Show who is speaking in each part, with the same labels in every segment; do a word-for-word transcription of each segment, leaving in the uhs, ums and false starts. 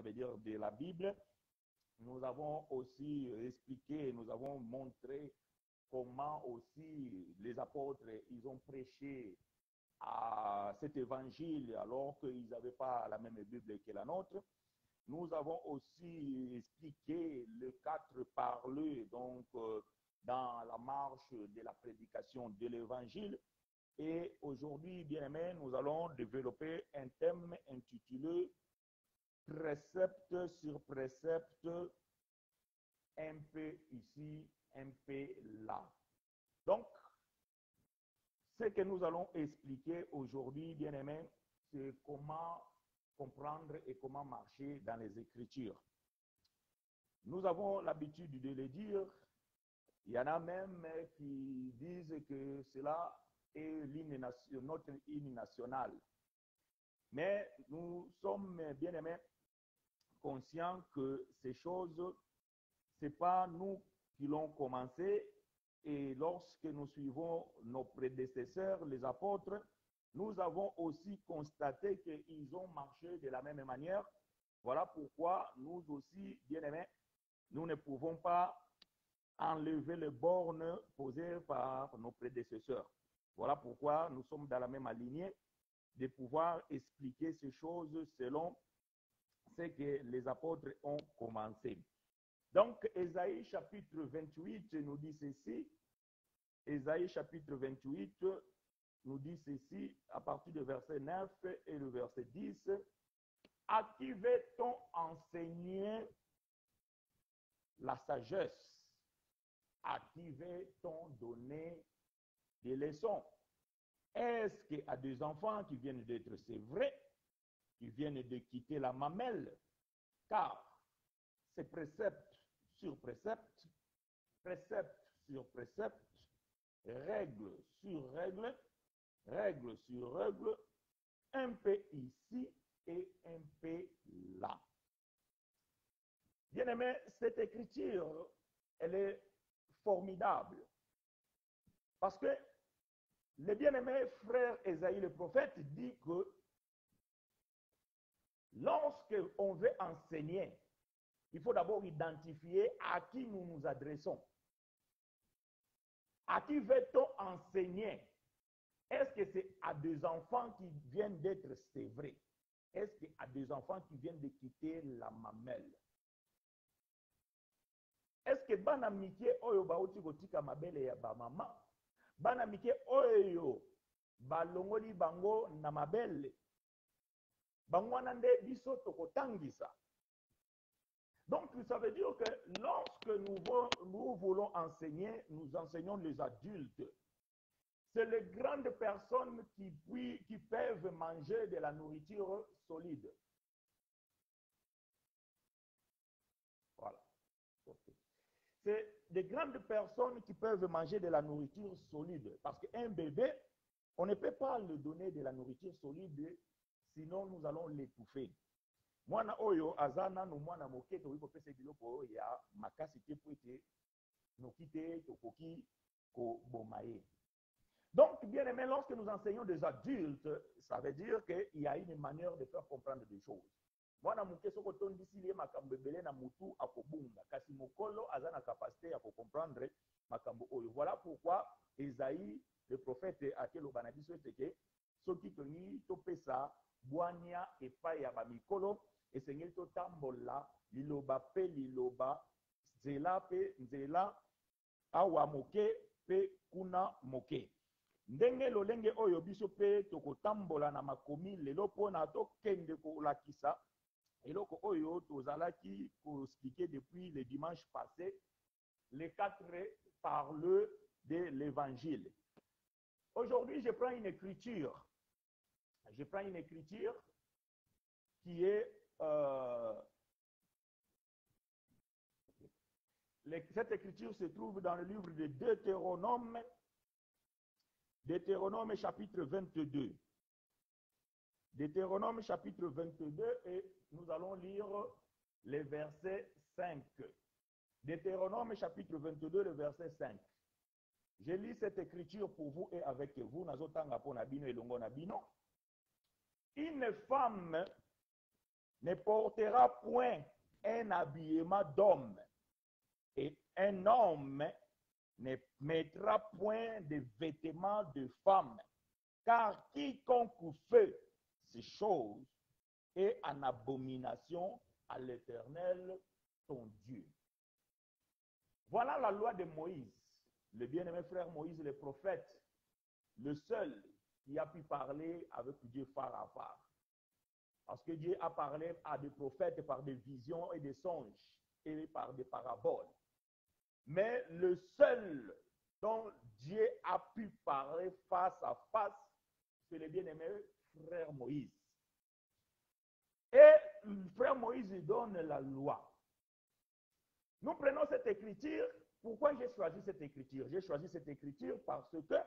Speaker 1: veut dire de la Bible. Nous avons aussi expliqué, nous avons montré comment aussi les apôtres, ils ont prêché à cet évangile alors qu'ils n'avaient pas la même Bible que la nôtre. Nous avons aussi expliqué les quatre parleux donc euh, dans la marche de la prédication de l'évangile. Et aujourd'hui, bien aimé, nous allons développer un thème intitulé précepte sur précepte, un peu ici, un peu là. Donc, ce que nous allons expliquer aujourd'hui, bien aimé, c'est comment comprendre et comment marcher dans les Écritures. Nous avons l'habitude de le dire. Il y en a même qui disent que cela est l'hymne nation, notre hymne national. Mais nous sommes, bien aimés, conscients que ces choses, ce n'est pas nous qui l'ont commencé. Et lorsque nous suivons nos prédécesseurs, les apôtres, nous avons aussi constaté qu'ils ont marché de la même manière. Voilà pourquoi nous aussi, bien aimés, nous ne pouvons pas enlever les bornes posées par nos prédécesseurs. Voilà pourquoi nous sommes dans la même lignée de pouvoir expliquer ces choses selon ce que les apôtres ont commencé. Donc, Ésaïe chapitre vingt-huit nous dit ceci. Ésaïe chapitre vingt-huit nous dit ceci à partir du verset neuf et le verset dix. À qui veut-on enseigner la sagesse? À qui veut-on donner des leçons? Est-ce qu'à des enfants qui viennent d'être sévrés, qui viennent de quitter la mamelle? Car c'est précepte sur précepte, précepte sur précepte, règle sur règle, règle sur règle, un peu ici et un peu là. Bien aimé, cette écriture, elle est formidable. Parce que le bien-aimé frère Ésaïe le prophète dit que lorsque on veut enseigner, il faut d'abord identifier à qui nous nous adressons. À qui veut-on enseigner? Est-ce que c'est à des enfants qui viennent d'être sévrés? Est-ce que à des enfants qui viennent de quitter la mamelle? Est-ce que bana mike oyo bauti kotika mabele ya ba mama? Bana mike oyo balongoli bango na mabele? Bango nande biso tokotangisa. Donc, ça veut dire que lorsque nous, nous voulons enseigner, nous enseignons les adultes. C'est les grandes personnes qui, puis, qui peuvent manger de la nourriture solide. Voilà. Okay. C'est des grandes personnes qui peuvent manger de la nourriture solide. Parce qu'un bébé, on ne peut pas lui donner de la nourriture solide, sinon nous allons l'étouffer. Mwana oyo azana no mwana moke to wiko pese biloko ya makasi te poete no kite to koki ko bomaye. Donc bien aimé, lorsque nous enseignons des adultes, ça veut dire qu'il y a une manière de faire comprendre des choses. Mwana moke soko tondisi liye makambo ebele na mutu akobunga kasi mokolo azana capacité ya ko comprendre makambo oyo. Voilà pourquoi Ésaïe le prophète akelo banabiso teke soki tongi to pesa bwania epai ya ba mikolo esengeli totambola liloba pe liloba nzela pe nzela awa moke pe kuna moke ndenge lolenge oyo biso pe tokotambola na makomi lelo mpona tokende kolakisa eloko oyo tozalaki koexpliquer depuis le dimanche passé les quatre parleux de l'évangile. Aujourd'hui, je prends une écriture. Je prends une écriture qui est euh, cette écriture se trouve dans le livre de Deutéronome, Deutéronome chapitre vingt-deux. Deutéronome chapitre vingt-deux et nous allons lire le verset cinq. Deutéronome chapitre vingt-deux, le verset cinq. Je lis cette écriture pour vous et avec vous. Nazotanga pona bino elongo na bino. Une femme ne portera point un habillement d'homme, et un homme ne mettra point de vêtements de femme, car quiconque fait ces choses est en abomination à l'Éternel, ton Dieu. Voilà la loi de Moïse, le bien-aimé frère Moïse, le prophète, le seul qui a pu parler avec Dieu phare à phare. Parce que Dieu a parlé à des prophètes par des visions et des songes et par des paraboles. Mais le seul dont Dieu a pu parler face à face, c'est le bien-aimé frère Moïse. Et le frère Moïse donne la loi. Nous prenons cette écriture. Pourquoi j'ai choisi cette écriture? J'ai choisi cette écriture parce que,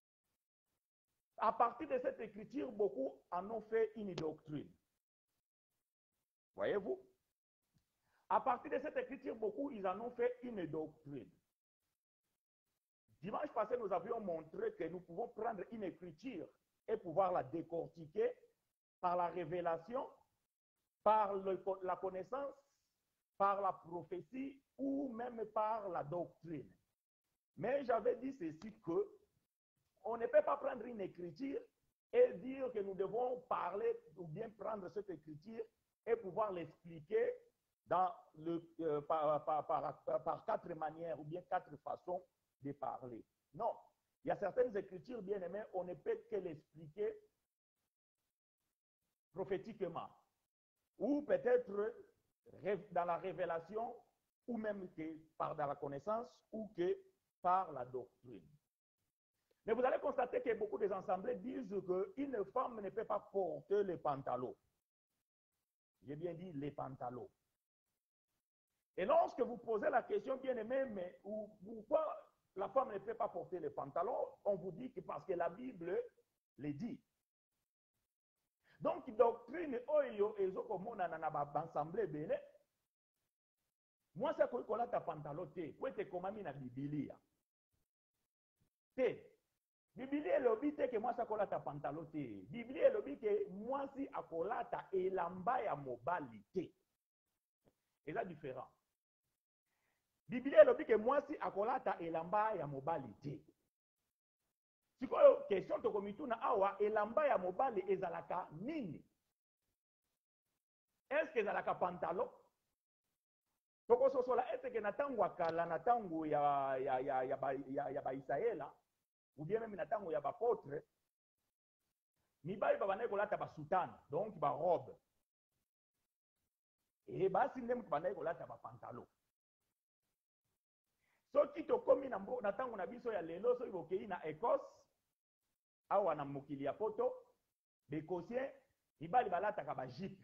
Speaker 1: à partir de cette écriture, beaucoup en ont fait une doctrine. Voyez-vous? À partir de cette écriture, beaucoup ils en ont fait une doctrine. Dimanche passé, nous avions montré que nous pouvons prendre une écriture et pouvoir la décortiquer par la révélation, par le, la connaissance, par la prophétie ou même par la doctrine. Mais j'avais dit ceci que on ne peut pas prendre une écriture et dire que nous devons parler ou bien prendre cette écriture et pouvoir l'expliquer dans le, euh, par, par, par, par, par quatre manières ou bien quatre façons de parler. Non, il y a certaines écritures, bien aimées, on ne peut que l'expliquer prophétiquement ou peut-être dans la révélation ou même que par dans la connaissance ou que par la doctrine. Mais vous allez constater que beaucoup des assemblées disent qu'une femme ne peut pas porter les pantalons. J'ai bien dit les pantalons. Et lorsque vous posez la question, bien aimé, mais pourquoi la femme ne peut pas porter les pantalons, on vous dit que parce que la Bible les dit. Donc, doctrine oyo ezokomona na assemblée bele. Moi, c'est que kola ta pantalon te, pour te komami na Biblia. Te. Biblia elobi te que moi ça kola ta pantalon te. Biblia elobi que moi si akolata elamba ya mobali te. Et là différent. Biblia elobi que moi si akolata elamba ya mobali te. Sikoyo question to komituna awa elamba ya mobali ezalaka nini? Est-ce que ezalaka pantalon? Toko sosola est-ce que natango akala natango ya ya ya ya ba ya, ya ba Israela ou bien même natango ya ba apôtre mibali babane kolata ba soutane donc ba robe et basi ndem babane kolata ba pantalon. Soki tokomi na natango na biso ya lelo so ibokei na Écosse awa na mokili ya poto bekosien mibali balataka ba jipe.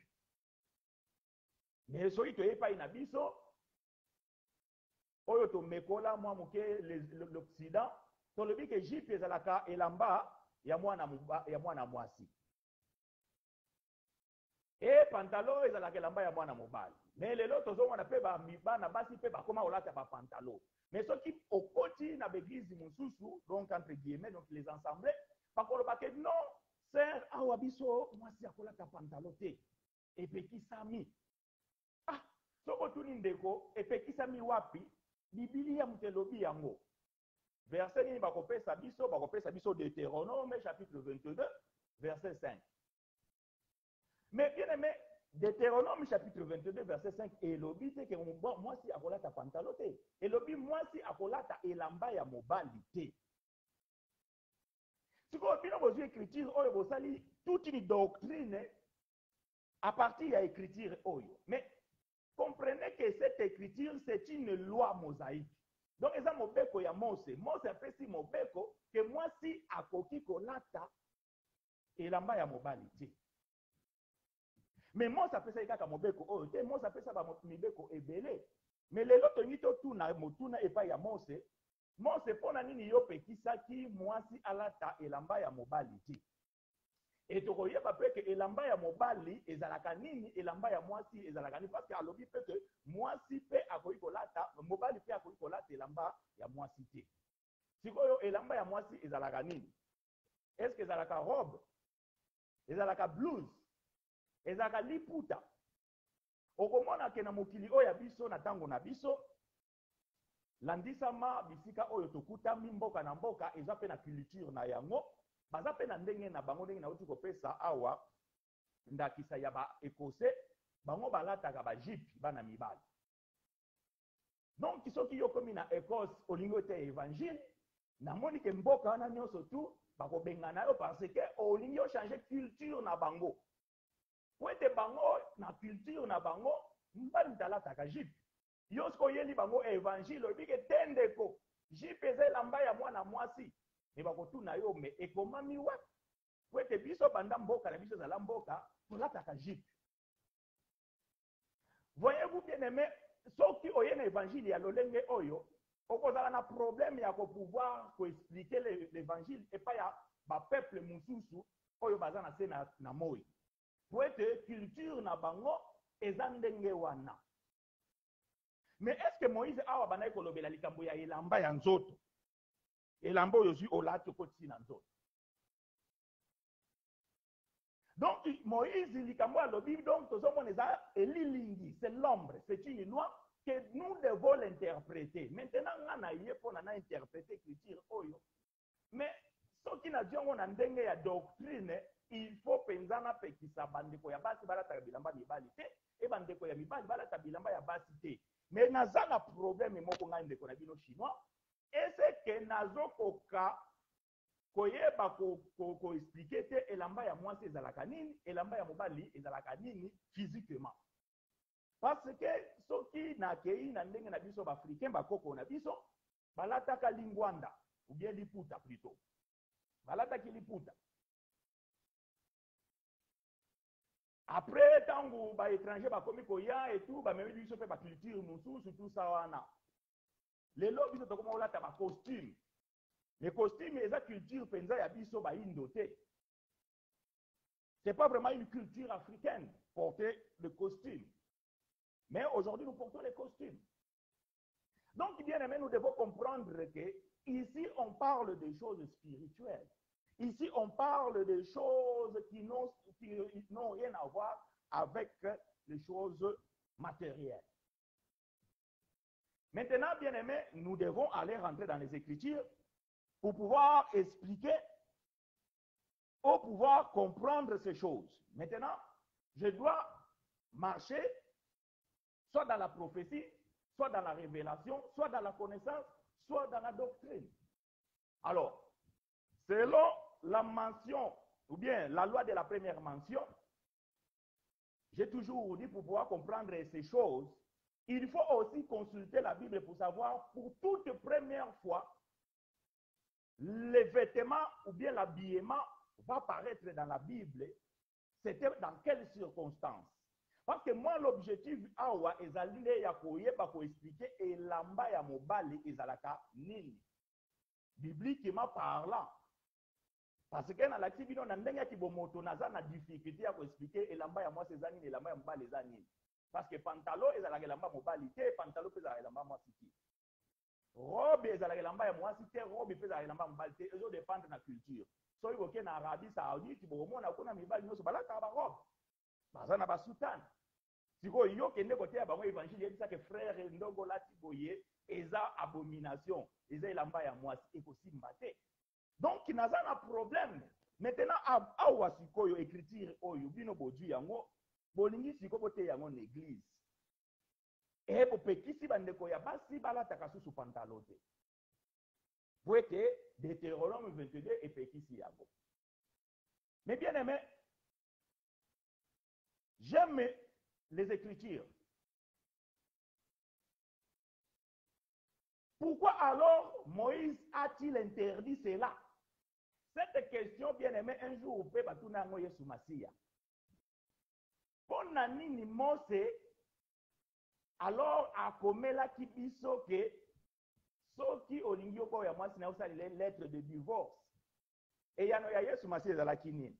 Speaker 1: Mais soki toyepai na biso oyo to mekola mwa moke l'Occident tolobi ke jipe ezalaka elamba ya mwana ya mwana mwasi. Et pantalon ezalaka elamba ya mwana mobali. Mais lelo tozomona pe ba mibana basi pe bakoma olata ba pantalon. Mais soki okoti na beglise mususu donc entre guillemets donc les assemblées bakoloba ke non sœur awa biso mwasi akolata pantalon te epekisami. Ah soko tuni ndeko epekisami wapi? Biblia mutelobi yango. Verset nini bakopesa biso, bakopesa biso Deutéronome chapitre vingt-deux, verset cinq. Mais bien aimé, Deutéronome chapitre vingt-deux, verset cinq, elobi te ke moi si akolata pantalon te. Elobi moi si akolata elamba ya mobali te. Si vous avez vos écritures, oyo bosali toute une doctrine à partir de l'écriture oyo. Mais comprenez que cette écriture, c'est une loi mosaïque. Donc, ils ont mobeko ya Mose. Mose a fait si mobeko que moi si akoki kolata elamba ya mobali te. Mais Mose a fait ça kaka mobeko oyo te. Mose a fait ça ba mibeko ebele. Mais lelo tongi to tuna motuna epa ya Mose. Mose pona nini yo pekisaki moi si alata elamba ya mobali te. Et tokoyeba pe que elamba ya mobali ezalaka nini elamba ya mwasi ezalaka nini parce que alobi pe que mwasi pe akoki kolata mobali pe akoki kolata elamba ya mwasi te. Sikoyo elamba ya mwasi ezalaka nini? Est-ce que ezalaka robe? Ezalaka blouse? Ezalaka liputa? ke na mokili oyo biso na tango na biso landisama bisika oyo tokutami mboka na mboka eza pe na culture na yango baza pe na ndenge na bango ndenge nauti kopesa awa ndakisa ya ba ekose bango balataka ba jipe bana mibali. Donc soki yo komi na Écosse olingo te évangile namoni ke mboka wana nyonso tu bakobengana yo parce que olingi yo changer culture na bango. Po ete bango na culture na bango mbali talataka jipe. Yo sko yeli bango évangile obike tendeko jipe eza elamba ya mwana mwasi me bakotuna yo me ekomami wapi. Po ete biso banda mboka na biso ezala mboka tolataka jipe. Voyez-vous bien aimé, soki oye na évangile ya lolenge oyo okozala na problème ya ko pouvoir ko expliquer l'évangile et pas ya ba peuple mususu oyo baza na se na, na moi. Po ete culture na bango eza ndenge wana. Mais est-ce que Moïse awa bana kolobela likambo ya elamba ya nzoto? Elamba oyo zi olati okoti na nzoto. Donc Moïse likambo alobi donc tozomona eza elilingi, c'est l'ombre, c'est une loi que nous devons l'interpréter. Maintenant ngana ye pona na interpréter culture oyo. Mais soki na diongo na ndenge ya doctrine, il faut penzana pekisa bandeko ya basi balata bilamba mibali te e bandeko ya mibali balata bilamba ya basi te. Mais naza na problème moko ngai ndeko na bino chinois, est-ce que nazokoka koyeba ko ko, ko expliquer te elamba ya mwasi ezalaka nini, elamba ya mobali ezalaka nini physiquement. Parce que soki na kei na ndenge na biso ba africain bakoko na biso balataka lingwanda ou bien liputa plutôt. Balataki liputa. Après tango ba étranger ba komi koya et tout ba memi biso pe ba culture mususu tout ça wana. Lelo biso to koma olata ba costume. Les costumes et la culture penza ya biso ba indoté. C'est pas vraiment une culture africaine porter le costume. Mais aujourd'hui nous portons les costumes. Donc bien aimé, nous devons comprendre que ici on parle des choses spirituelles. Ici on parle des choses qui n'ont qui n'ont rien à voir avec les choses matérielles. Maintenant bien aimé, nous devons aller rentrer dans les Écritures pour pouvoir expliquer, pour pouvoir comprendre ces choses. Maintenant, je dois marcher soit dans la prophétie, soit dans la révélation, soit dans la connaissance, soit dans la doctrine. Alors, selon la mention, ou bien la loi de la première mention, j'ai toujours dit pour pouvoir comprendre ces choses, il faut aussi consulter la Bible pour savoir pour toute première fois les vêtements ou bien l'habillement va apparaître dans la Bible, c'était dans quelles circonstances? Parce que moi, l'objectif, awa, ezalile ya koyeba ko expliquer elamba ya mobali ezalaka nini. Bibliquement parlant. Parce que na la kibino na ndenge ki bomoto naza na difficulté ya ko expliquer elamba ya moi c'est nini, elamba ya mobali eza nini. Parce que pantalon ezalaka elamba mobali te, pantalon ezalaka elamba mwasi te. Robe ezalaka elamba ya mwasi te, robe ezalaka elamba mobali te, ezo dépendre na culture. So yo ke na Arabie Saoudite bomona kuna mibali nyonso balaka ba robe. Baza na ba soutane. Siko yo kende kote ya bango évangile yebisa ke frère ndongo lati boye eza abomination, eza elamba ya mwasi ekosimba te. Donc naza na problème. Maintenant awa sikoyo écriture oyo bino bodu yango bolingi siko te yango na église. Et pour pekisi bandeko ya basi balataka susu pantalon te. Pour que Deutéronome vingt-deux et pekisi yango. Mais bien aimé, j'aime les Écritures. Pourquoi alors Moïse a-t-il interdit cela? Cette question, bien aimé, un jour vous pouvez battre na ngoye sous Masia. Pona nini Mose alors akomela ki biso ke soki olingi oko ya mwasi na usali les lettres de divorce. Et yano ya Yesu Masia ezalaki nini?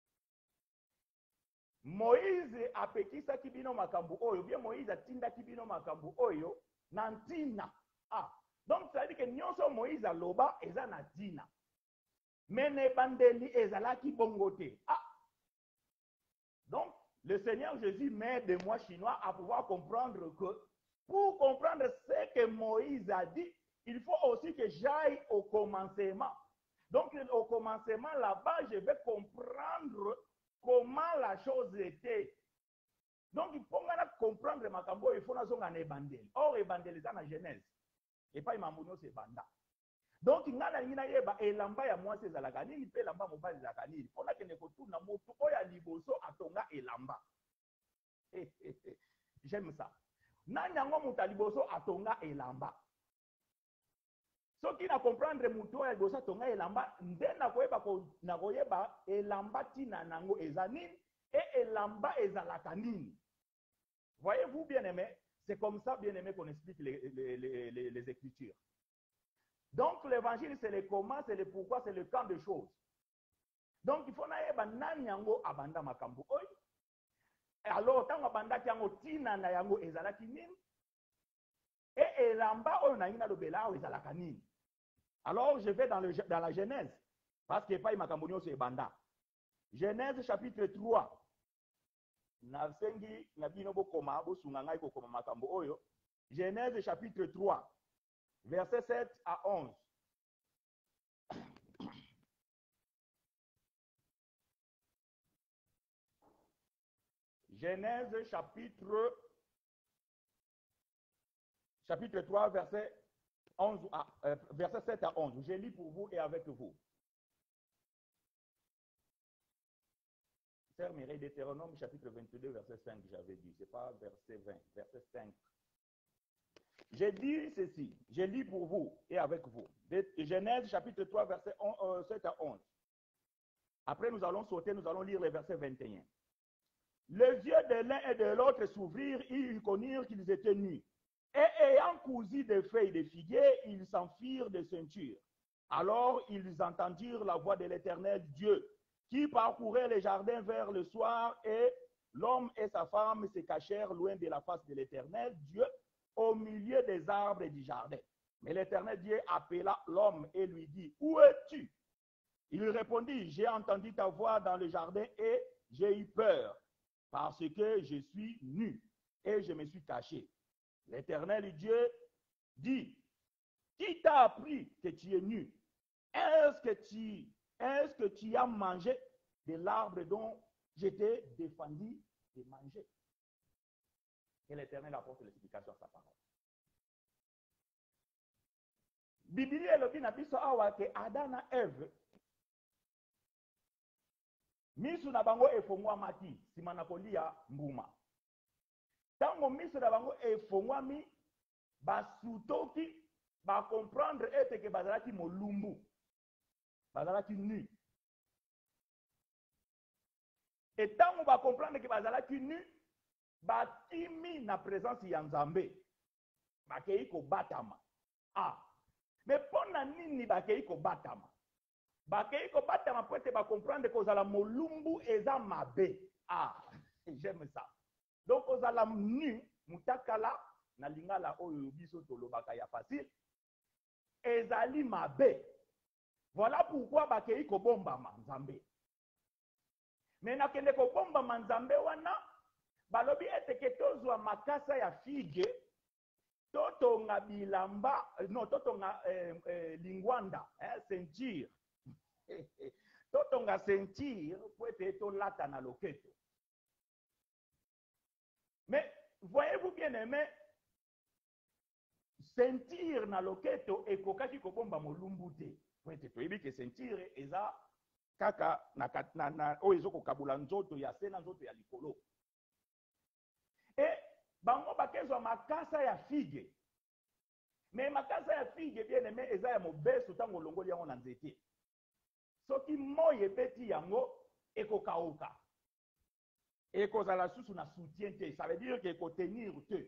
Speaker 1: Moïse apekisa kibino makambu oyo, bien Moïse atinda kibino makambu oyo na ntina. Ah, donc ça veut dire que nyonso Moïse aloba eza na ntina. Mais ne bandeli ezalaki bongo te. Ah. Donc le Seigneur Jésus met des mois chinois à pouvoir comprendre que pour comprendre ce que Moïse a dit, il faut aussi que j'aille au commencement. Donc, au commencement, là-bas, je vais comprendre comment la chose était. Donc, il faut comprendre ma cambo, il faut que un évangile. Or, évangile, c'est la Genèse. Et pas Imamouno, c'est Banda. Donc, il y a une elamba ya moi, c'est la canine, il peut l'amba mobile la canine. Il faut que ne retourne à moto, il y a liboso à tonga elamba. J'aime ça. Nanyango mutaliboso à tonga elamba. Ce qui na comprendre muto ya liboso à tonga elamba, ndena koyeba ko na koyeba elamba tina nango ezanine et elamba ezalaka nini. Voyez-vous bien aimé, c'est comme ça bien aimé qu'on explique les, les, les, les, les Écritures. Donc l'évangile c'est le comment, c'est le pourquoi, c'est le camp de choses. Donc il faut naïba nanyango abanda makambo oy. Alors tant abanda kiango tina na yango ezalaki nini et elamba oyo na ngina lobela ezalaka nini. Alors je vais dans, le, dans la Genèse parce que pas makambo nyonso ebanda. Genèse chapitre trois. Nasengi nabino bokoma bosunga ngai kokoma makambo oyo. Genèse chapitre trois. Verset sept à onze. Genèse chapitre, chapitre trois, verset, onze à, euh, verset sept à onze. Je lis pour vous et avec vous. Sœur Mireille, Deutéronome chapitre vingt-deux, verset cinq, j'avais dit. Ce n'est pas verset vingt, verset cinq. J'ai dit ceci, je lis pour vous et avec vous. Genèse chapitre trois, verset sept à onze. Après, nous allons sauter, nous allons lire le verset vingt et un. Les yeux de l'un et de l'autre s'ouvrirent, ils connurent qu'ils étaient nus. Et ayant cousu des feuilles de figuier, ils s'enfuirent de ceinture. Alors ils entendirent la voix de l'Éternel Dieu, qui parcourait les jardins vers le soir, et l'homme et sa femme se cachèrent loin de la face de l'Éternel Dieu, au milieu des arbres du jardin. Mais l'Éternel Dieu appela l'homme et lui dit, où es-tu? Il répondit, j'ai entendu ta voix dans le jardin et j'ai eu peur, parce que je suis nu et je me suis caché. L'Éternel Dieu dit, qui t'a appris que tu es nu? Est-ce que tu, est-ce que tu as mangé de l'arbre dont je t'ai défendu de manger? Et l'Éternel apporte l'explication à sa parole. Bible elobi na biso awa ke Adam na Eve misu na bango efongwamaki sima na kolia mbuma. Tango misu na bango efongwami basutoki ba comprendre ete ke bazalaki molumbu, bazalaki nu. Et tango ba comprendre ke bazalaki nu, bakimi na présence ya Nzambe, bakei ko batama. Ah, mais pona nini bakei ko batama? Bakei ko batama pour te ba comprendre que ozala molumbu eza mabe. Ah, j'aime ça. Donc ozala nu mutakala na lingala oyo biso tolobaka ya facile. Ezali mabe. Voilà pourquoi bakei ko bombama Nzambe. Mais na kende ko bombama Nzambe wana balobi eteke tozwa makasa ya figue, totonga bilamba, non, totonga eh, eh, lingwanda, eh, ceinture. Totonga ceinture, poete to lata na loketo. Mais, voyez-vous bien aimé, ceinture na loketo e kokaki kobomba molumbu te. Poete to yebi ke ceinture eza kaka na na na o ezoko kabula nzoto ya sena nzoto ya likolo. Et bango bakezwa makasa ya figue. Mais makasa ya figue bien aimé eza ya mobeso tango longoli yango na nzete. Soki moye beti yango ekokauka. Ekozala susu na soutien te, ça veut dire que eko tenir te.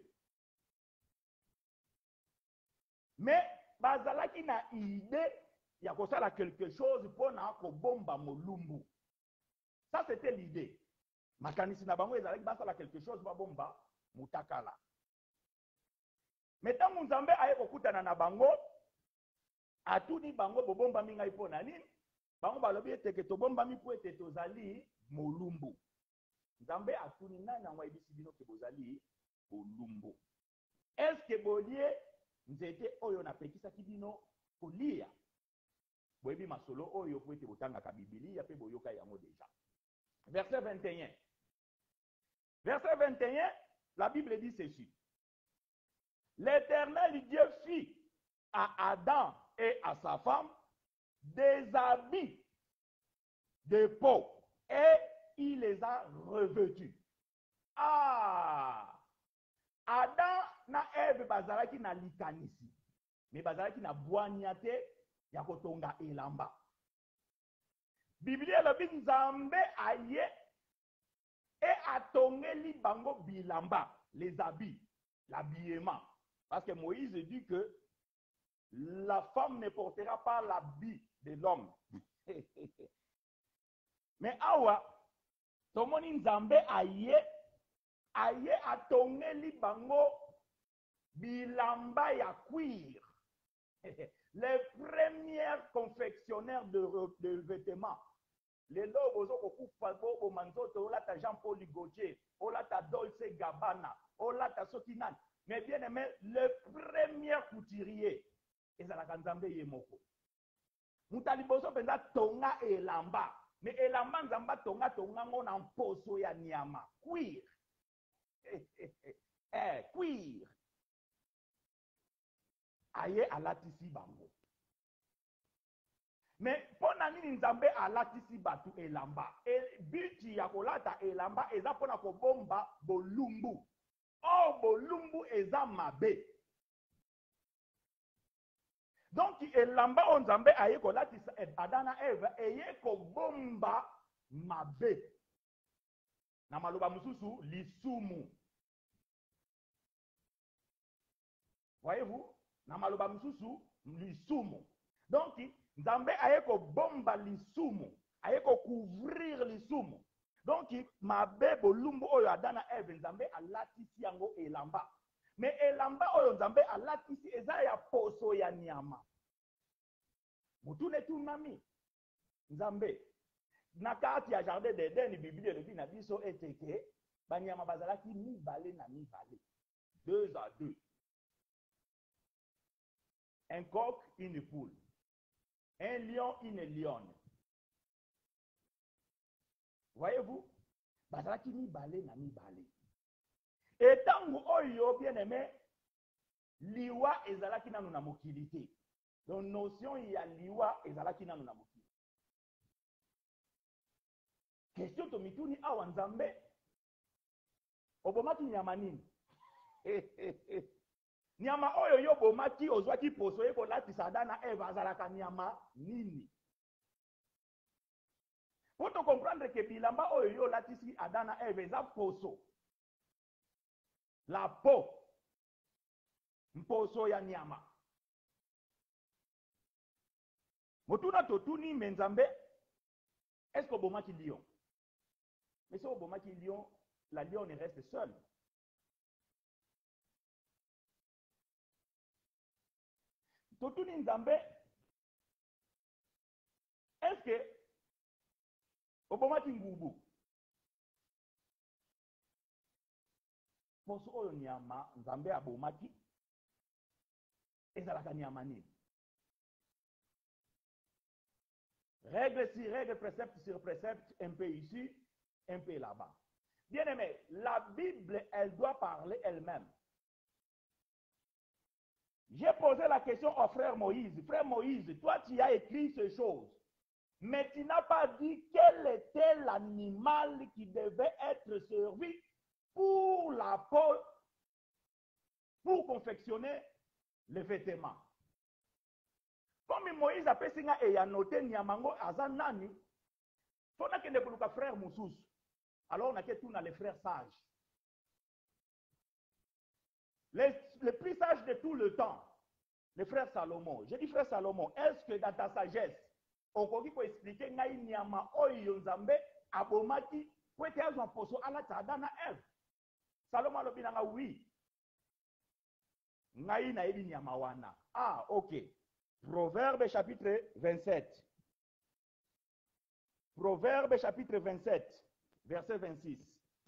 Speaker 1: Mais bazalaki na idée ya kosala quelque chose pona ko bomba molumbu. Ça c'était l'idée. Makanisi na bango ezalaki basala quelque chose ba bomba mutakala. Mais tango Nzambe aye kokutana na bango atuni bango bobomba minga ipona nini? Bango balobi eteke tobomba mi po ete tozali molumbu. Nzambe atuni nani na mwayebisi bino ke bozali bolumbu. Est-ce que bolie nzete oyo na pekisaki bino kolia? Boyebi masolo oyo po ete botangaka Biblia pe boyoka yango déjà. Verset vingt et un. Verset vingt et un, la Bible dit ceci. L'Éternel Dieu fit à Adam et à sa femme des habits de peau et il les a revêtus. Ah! Adam na Eve bazalaki na likanisi. Mais bazalaki na bwaniate ya kotonga elamba. Biblia lobi Nzambe aye et atongeli bango bilamba, les habits, l'habillement. Parce que Moïse dit que la femme ne portera pas l'habit de l'homme. Mais awa, tomoni Nzambe aye, aye atongeli bango bilamba ya cuir. Les premiers confectionnaires de, de vêtements. Les lobos au Kufabo, au Manzoto, Olata Jean-Paul Gaultier, Olata Dolce Gabbana, Olata Sotinan. Mais bien aimé, le premier couturier, et ça la Kanzambe Yemoko. Moutaliboso penza tonga elamba. Mais elamba nzamba tonga tonga ngona mposo ya nyama. Cuir. Eh, cuir. Aye alatisi bango. Mais pona nini Nzambe alatisi batu elamba. E biti ya kolata elamba eza pona ko bomba bolumbu. Oh bolumbu eza mabe. Donc elamba on Nzambe aye kolatisa Adana Eve eye ko bomba mabe. Na maloba mususu lisumu. Voyez-vous? Na maloba mususu lisumu. Donc Nzambe aye ko bomba lisumu, aye ko couvrir lisumu. Donc mabe bolumbu oyo Adana Eve Nzambe alatisi yango elamba. Mais elamba oyo Nzambe alatisi eza ya poso ya nyama. Mutune tu mami. Nzambe na kati ya jardin d'Eden Biblia le na biso eteke banyama bazalaki mibale na mibale. Deux à deux. Un coq, une poule. Un lion, une lionne. Voyez-vous? Bazalaki mibale na mibale. Et tango oyo bien aimé, liwa ezalaki nanu na mokilité. Donc notion ya liwa ezalaki nanu na mokili. Question to mituni awa Nzambe. Obomaki nyama nini? Nyama oyo yo bomaki ozwaki poso eko latisa Adana Eve azalaka nyama nini? Pour te comprendre que bilamba oyo yo latisi Adana Eve eza poso. La peau. Mposo ya nyama. Motuna totuni menzambe. Est-ce que bomaki lion? Mais si bomaki lion, la lionne reste seule. Totuni Nzambe, est-ce que obomaki ngubu? Poso oyo nyama Nzambe abomaki ezalaka nyama nini? Règle sur règle, précepte sur précepte, un peu ici, un peu là-bas. Bien aimé, la Bible, elle doit parler elle-même. J'ai posé la question au frère Moïse. Frère Moïse, toi tu as écrit ces choses, mais tu n'as pas dit quel était l'animal qui devait être servi pour la peau, pour confectionner les vêtements. Comme Moïse a fait ça et a noté Niamango Azanani, on a que des frères Moussous. Alors on a que tout dans les frères sages. Les, les plus sages de tout le temps, les frères Salomon. J'ai dit frère Salomon, est-ce que dans ta sagesse, on peut expliquer Naï Niama Oyo Nzambe Abomaki, pour être un poisson à la Tadana Eve? Salomon le binanga oui. Naï Naï Niama Wana. Ah, ok. Proverbe chapitre vingt-sept. Proverbe chapitre vingt-sept, verset vingt-six.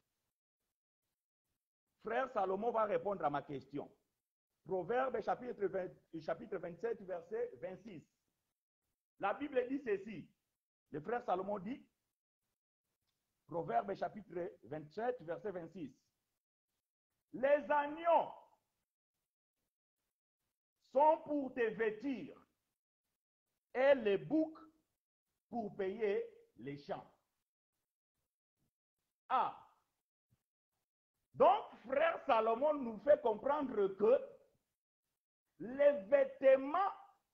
Speaker 1: frère Salomon va répondre à ma question. Proverbe chapitre, vingt, chapitre vingt-sept, verset vingt-six. La Bible dit ceci. Le frère Salomon dit, Proverbe chapitre vingt-sept, verset vingt-six. Les agneaux sont pour te vêtir et les boucs pour payer les champs. Ah, donc frère Salomon nous fait comprendre que les vêtements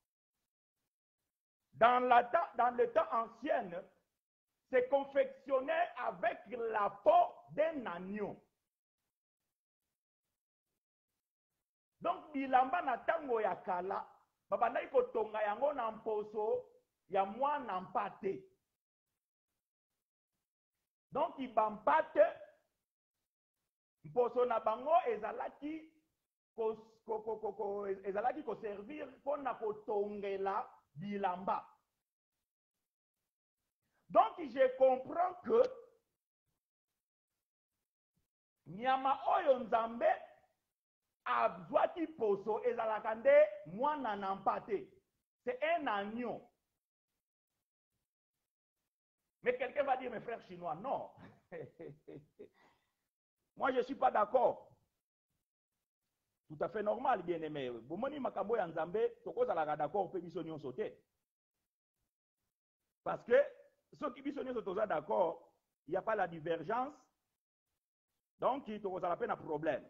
Speaker 1: dans, la, dans le temps ancien se confectionnaient avec la peau d'un agneau. Donc bilamba na tango ya kala babandaki kotonga yango na mposo ya mwana mpate. Donc ibampate mposo na bango ezalaki ko, ko, ko, ko, ko, ezalaki ko servir pona kotongela bilamba. Donc je comprends que nyama oyo nzambe azwaki poso ezalaka nde mwana na mpate. C'est un agneau. Mais quelqu'un va dire, mes frères chinois, non. Moi, je ne suis pas d'accord. Tout à fait normal, bien aimé. Bomoni makambo ya nzambe, tokozalaka d'accord pe biso nyonso te. Parce que ceux qui biso nyonso toza d'accord, il n'y a pas la divergence. Donc, il tokozala pe na problème.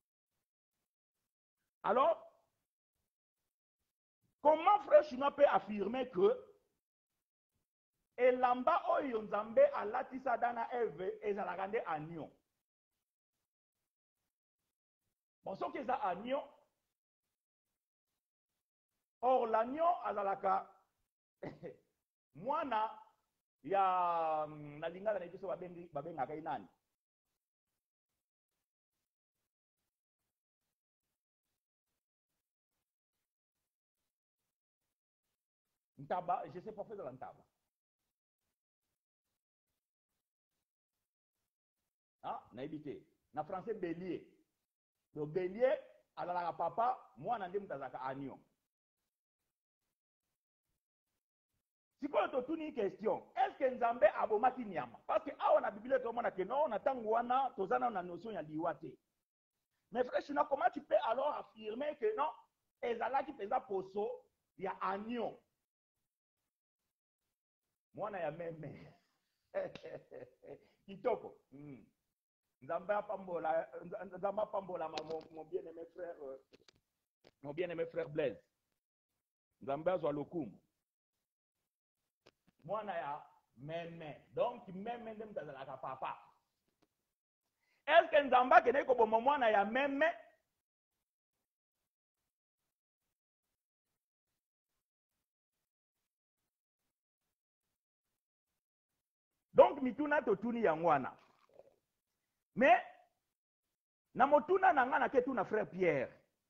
Speaker 1: Alors, comment frère chinois peut affirmer que elamba oyo nzambe alatisa dana eve ezalaka nde agneau? Bon, soki eza agneau, or l'agneau azalaka mwana ya na lingala na biso babengaka ye nani? Ntaba, je sais pas faire de la ntaba. Ah, na évité. Na français bélier. Le bélier, à la papa, moi, je suis un agneau. Si vous avez une question, est-ce que Nzambe a bomaki nyama? Parce que ah, on a Bible, tout le monde a dit non, on attend wana, tout ça, on a notion de liwate. Mais frère, comment tu peux alors affirmer que non, ezala qui pesa poso, il y a agneau? Moi, na ya même. Kitoko. Nzamba pambola, Nzamba pambola, mon bien-aimé frère, mon bien-aimé frère Blaise. Nzamba zwa lokum. Moi, na ya même. Donc, même même dans la papa. Est-ce que Nzamba kene ko bon moi na ya même? Donc, mituna totuni yangwana. Mais, na motuna nangana ke tuna frère Pierre.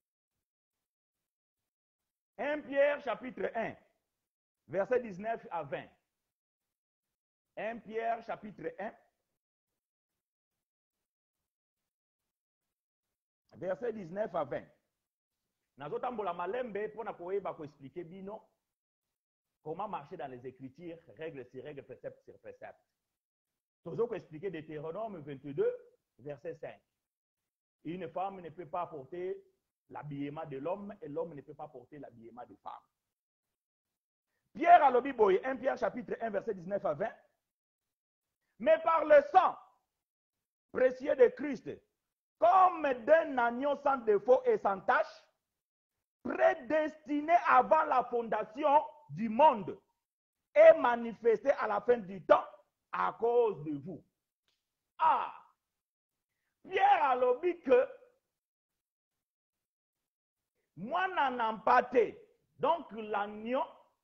Speaker 1: un Pierre chapitre un, verset dix-neuf à vingt. un Pierre chapitre un, verset dix-neuf à vingt. Nazotambola malembe pona koyeba ko expliquer bino comment marcher dans les Écritures, règle sur règle, précepte sur précepte. Toujours expliquer Deutéronome vingt-deux, verset cinq. Une femme ne peut pas porter l'habillement de l'homme et l'homme ne peut pas porter l'habillement de femme. Pierre à l'Obiboy, un Pierre chapitre un, verset dix-neuf à vingt. Mais par le sang précieux de Christ, comme d'un agneau sans défaut et sans tache, prédestiné avant la fondation du monde et manifesté à la fin du temps à cause de vous. Ah! Pierre a lobby que moi n'en pâté. Donc l'agneau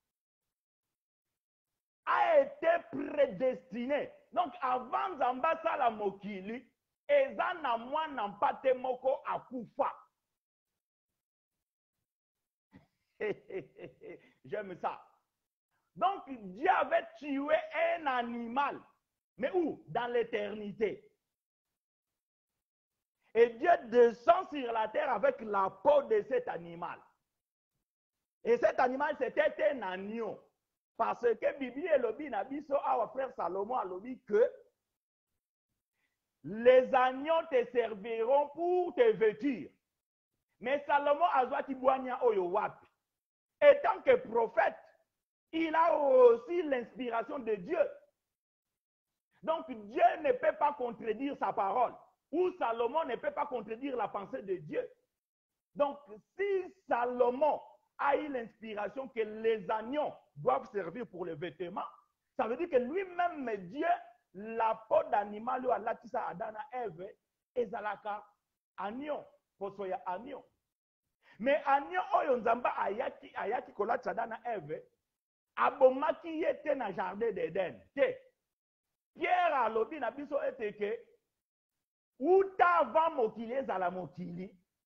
Speaker 1: a été prédestiné. Donc avant Zambasa la mokili, ezana moi n'en pâté moko akufa. J'aime ça. Donc Dieu avait tué un animal. Mais où? Dans l'éternité. Et Dieu descend sur la terre avec la peau de cet animal. Et cet animal, c'était un agneau. Parce que Bible et Lobi Nabiso, our frère Salomon a lobby que les agneaux te serviront pour te vêtir. Mais Salomon a zoa tiboania oyo wapi. Étant que prophète, il a aussi l'inspiration de Dieu. Donc Dieu ne peut pas contredire sa parole. Ou Salomon ne peut pas contredire la pensée de Dieu. Donc si Salomon a eu l'inspiration que les agneaux doivent servir pour les vêtements, ça veut dire que lui-même, Dieu, la peau d'animal, ou alatisa adana eve, ezalaka agneau, posoya agneau. Mais agneau oyo nzamba ayaki ayaki kolatisa adana eve, abomaki yete na jardin d'Éden. Te. Pierre alobi na biso eteke, uta avant mokili ezala mokili.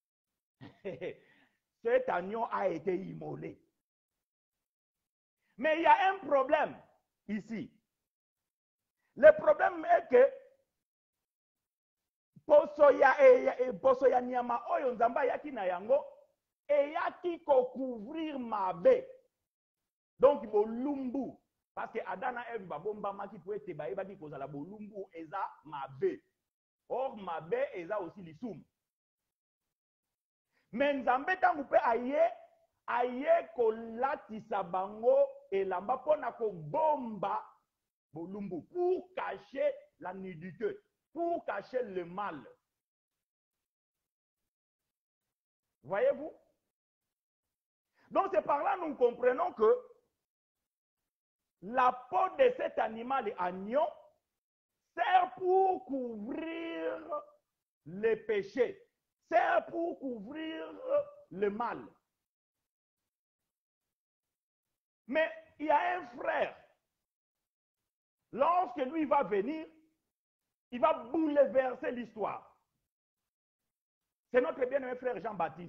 Speaker 1: Cet agneau a été immolé. Mais il y a un problème ici. Le problème est que posoya nyama oyo nzamba yaki na yango et yaki ko couvrir mabe. Donc bolumbu parce que Adana Eve babomba maki pour être baïba qui cause la bolumbu eza mabe. Or mabe eza aussi lisum. Mais nzambe tangu pe aye aye ko latisa bango elamba pona ko bomba bolumbu pour cacher la nudité, pour cacher le mal. Voyez-vous? Donc c'est par là nous comprenons que la peau de cet animal agneau sert pour couvrir les péchés, sert pour couvrir le mal. Mais il y a un frère, lorsque lui va venir, il va bouleverser l'histoire. C'est notre bien-aimé frère Jean-Baptiste.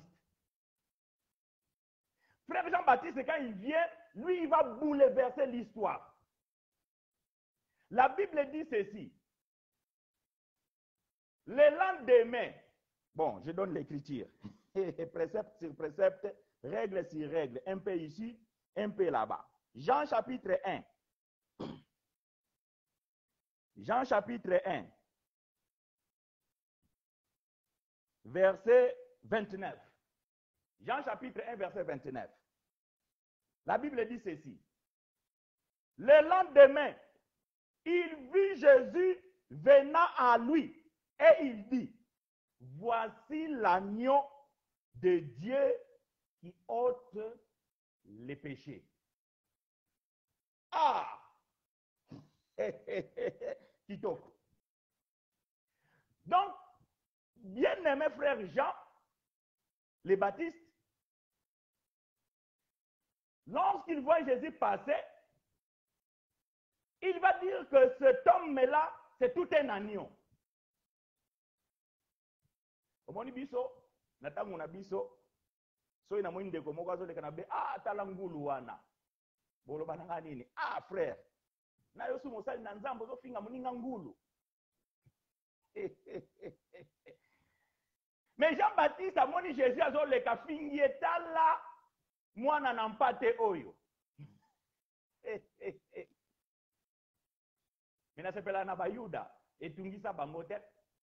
Speaker 1: Frère Jean-Baptiste, quand il vient, lui, il va bouleverser l'histoire. La Bible dit ceci. Le lendemain, bon, je donne l'écriture, précepte sur précepte, règle sur règle, un peu ici, un peu là-bas. Jean chapitre un. Jean chapitre un. Verset vingt-neuf. Jean chapitre un, verset vingt-neuf. La Bible dit ceci. Le lendemain, il vit Jésus venant à lui et il dit, voici l'agneau de Dieu qui ôte les péchés. Ah! Kitoko. Donc, bien-aimé frère Jean, le Baptiste, lorsqu'il voit Jésus passer, il va dire que cet homme-là, c'est tout un agneau. Omoni biso, natangu na biso, so ina mwinde ko moko azoleka na be, ah tala ngulu wana. Bolo bananga nini? Ah frère, na yosu mosali na nzambo zo finga muninga ngulu. Mais Jean-Baptiste amoni Jésus azoleka fingi etala mwana na mpate oyo. Mina sepela na bayuda etungisa bango te.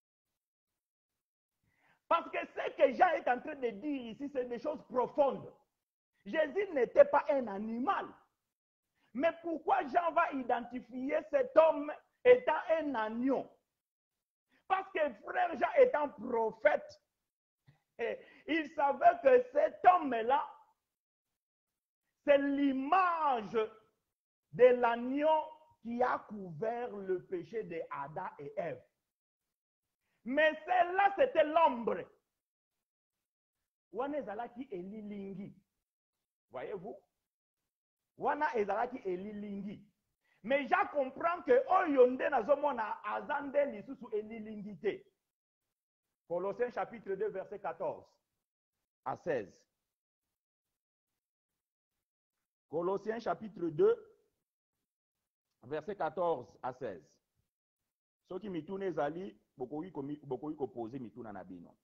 Speaker 1: Parce que ce que Jean est en train de dire ici, c'est des choses profondes. Jésus n'était pas un animal. Mais pourquoi Jean va identifier cet homme étant un agneau? Parce que frère Jean étant prophète, il savait que cet homme-là, c'est l'image de l'agneau qui a couvert le péché de Adam et Ève. Mais celle-là, c'était l'ombre. Wana ezalaki elilingi. Voyez-vous? Wana ezalaki elilingi. Mais Jean comprend que oyonde nazomona azande lisusu elilingi te. Colossiens chapitre deux, verset quatorze à seize. Colossiens chapitre deux, verset quatorze à seize. Ce qui me tourne zali bokoki komi bokoki koposer mituna na bino.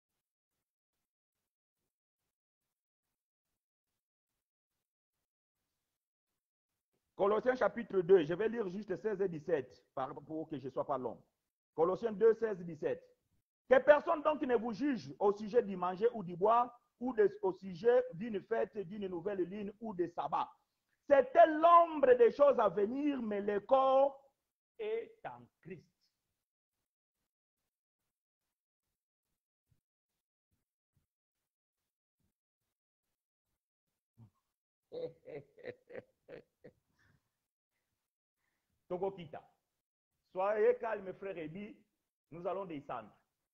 Speaker 1: Colossiens chapitre deux, je vais lire juste seize et dix-sept pour que je ne sois pas long. Colossiens deux, seize et dix-sept. Que personne donc ne vous juge au sujet du manger ou du boire, ou de, au sujet d'une fête, d'une nouvelle lune ou de sabbat. C'était l'ombre des choses à venir, mais le corps est en Christ. Tokokita. Soyez calme, frère Ebi, nous allons descendre.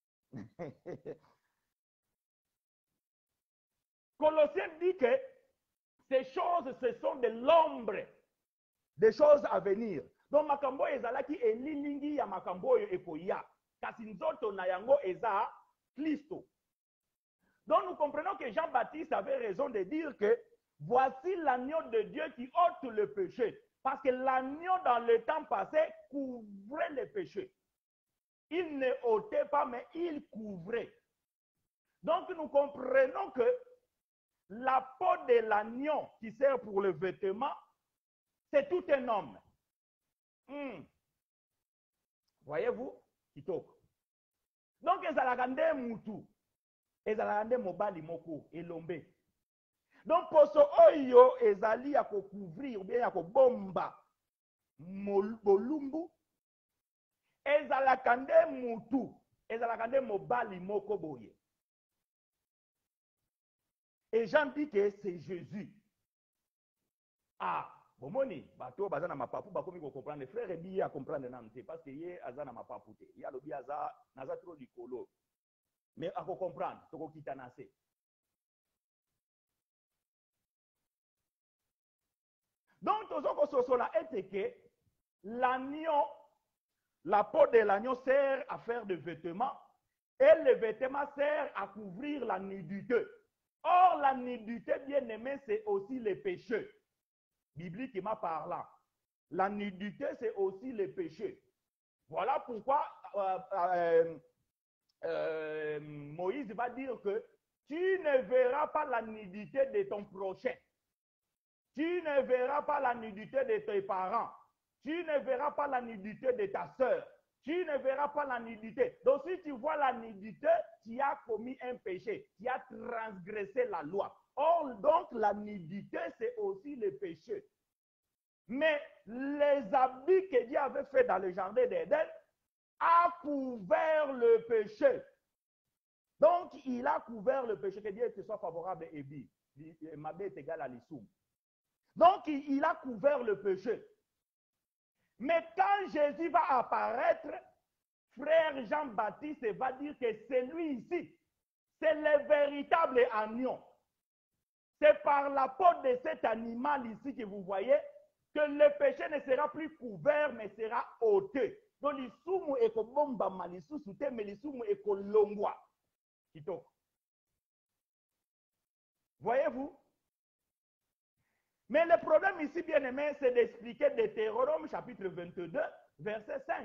Speaker 1: Colossiens dit que ces choses, ce sont de l'ombre, des choses à venir. Donc, makambo ezalaki elilingi ya makambo ekoya. Kasi nzoto na yango eza Christo. Donc, nous comprenons que Jean-Baptiste avait raison de dire que voici l'agneau de Dieu qui ôte le péché. Parce que l'agneau dans le temps passé couvrait le péché. Il ne ôtait pas, mais il couvrait. Donc, nous comprenons que la peau de l'agneau qui sert pour le vêtement, c'est tout un homme. Hmm. Voyez-vous? Kitoko. Donc, ezalaka nde mutu. Ezalaka nde mobali moko elombe. Donc, poso oyo ezali ya ko couvrir ou bien ya ko bomba bolumbu. Ezalaka nde mutu. Ezalaka nde mobali moko boye. Et Jean dit que c'est Jésus. Ah, bon moni, bato bazana mapapu bakomi ko comprendre, frère Ebi a comprendre namte parce que yé azana mapapu te. Ya lobi aza naza trop likolo. Mais a ko comprendre, to ko kitanase. Donc tozoko sosola ete que l'agneau, la peau de l'agneau sert à faire des vêtements et le vêtement sert à couvrir la nudité. Or, la nudité, bien aimé, c'est aussi le péché. Bibliquement parlant. La nudité, c'est aussi le péché. Voilà pourquoi euh, euh, euh, Moïse va dire que tu ne verras pas la nudité de ton prochain. Tu ne verras pas la nudité de tes parents. Tu ne verras pas la nudité de ta sœur. Tu ne verras pas la nudité. Donc, si tu vois la nudité, tu as commis un péché. Tu as transgressé la loi. Or, donc, la nudité, c'est aussi le péché. Mais les habits que Dieu avait fait dans le jardin d'Éden a couvert le péché. Donc, il a couvert le péché. Que Dieu te soit favorable, Ebi. Mabé est égal à l'issoum. Donc, il a couvert le péché. Mais quand Jésus va apparaître, frère Jean-Baptiste va dire que c'est lui ici. C'est le véritable agneau. C'est par la peau de cet animal ici que vous voyez que le péché ne sera plus couvert, mais sera ôté. Donc, l'issoumu est comme bomba malisou souté, mais l'issoumu est comme longwa. Voyez-vous? Mais le problème ici, bien aimé, c'est d'expliquer Deutéronome chapitre vingt-deux, verset cinq.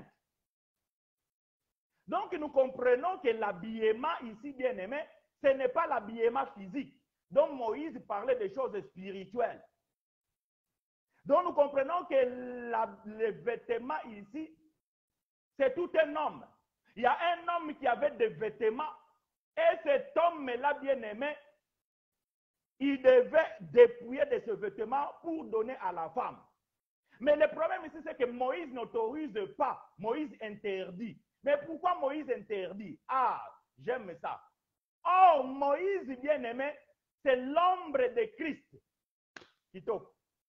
Speaker 1: Donc, nous comprenons que l'habillement ici, bien aimé, ce n'est pas l'habillement physique. Donc, Moïse parlait des choses spirituelles. Donc, nous comprenons que la, le vêtement ici, c'est tout un homme. Il y a un homme qui avait des vêtements, et cet homme-là, bien aimé, il devait dépouiller de ce vêtement pour donner à la femme. Mais le problème ici, c'est que Moïse n'autorise pas. Moïse interdit. Mais pourquoi Moïse interdit? Ah, j'aime ça. Or, Moïse, bien aimé, c'est l'ombre de Christ. Kito.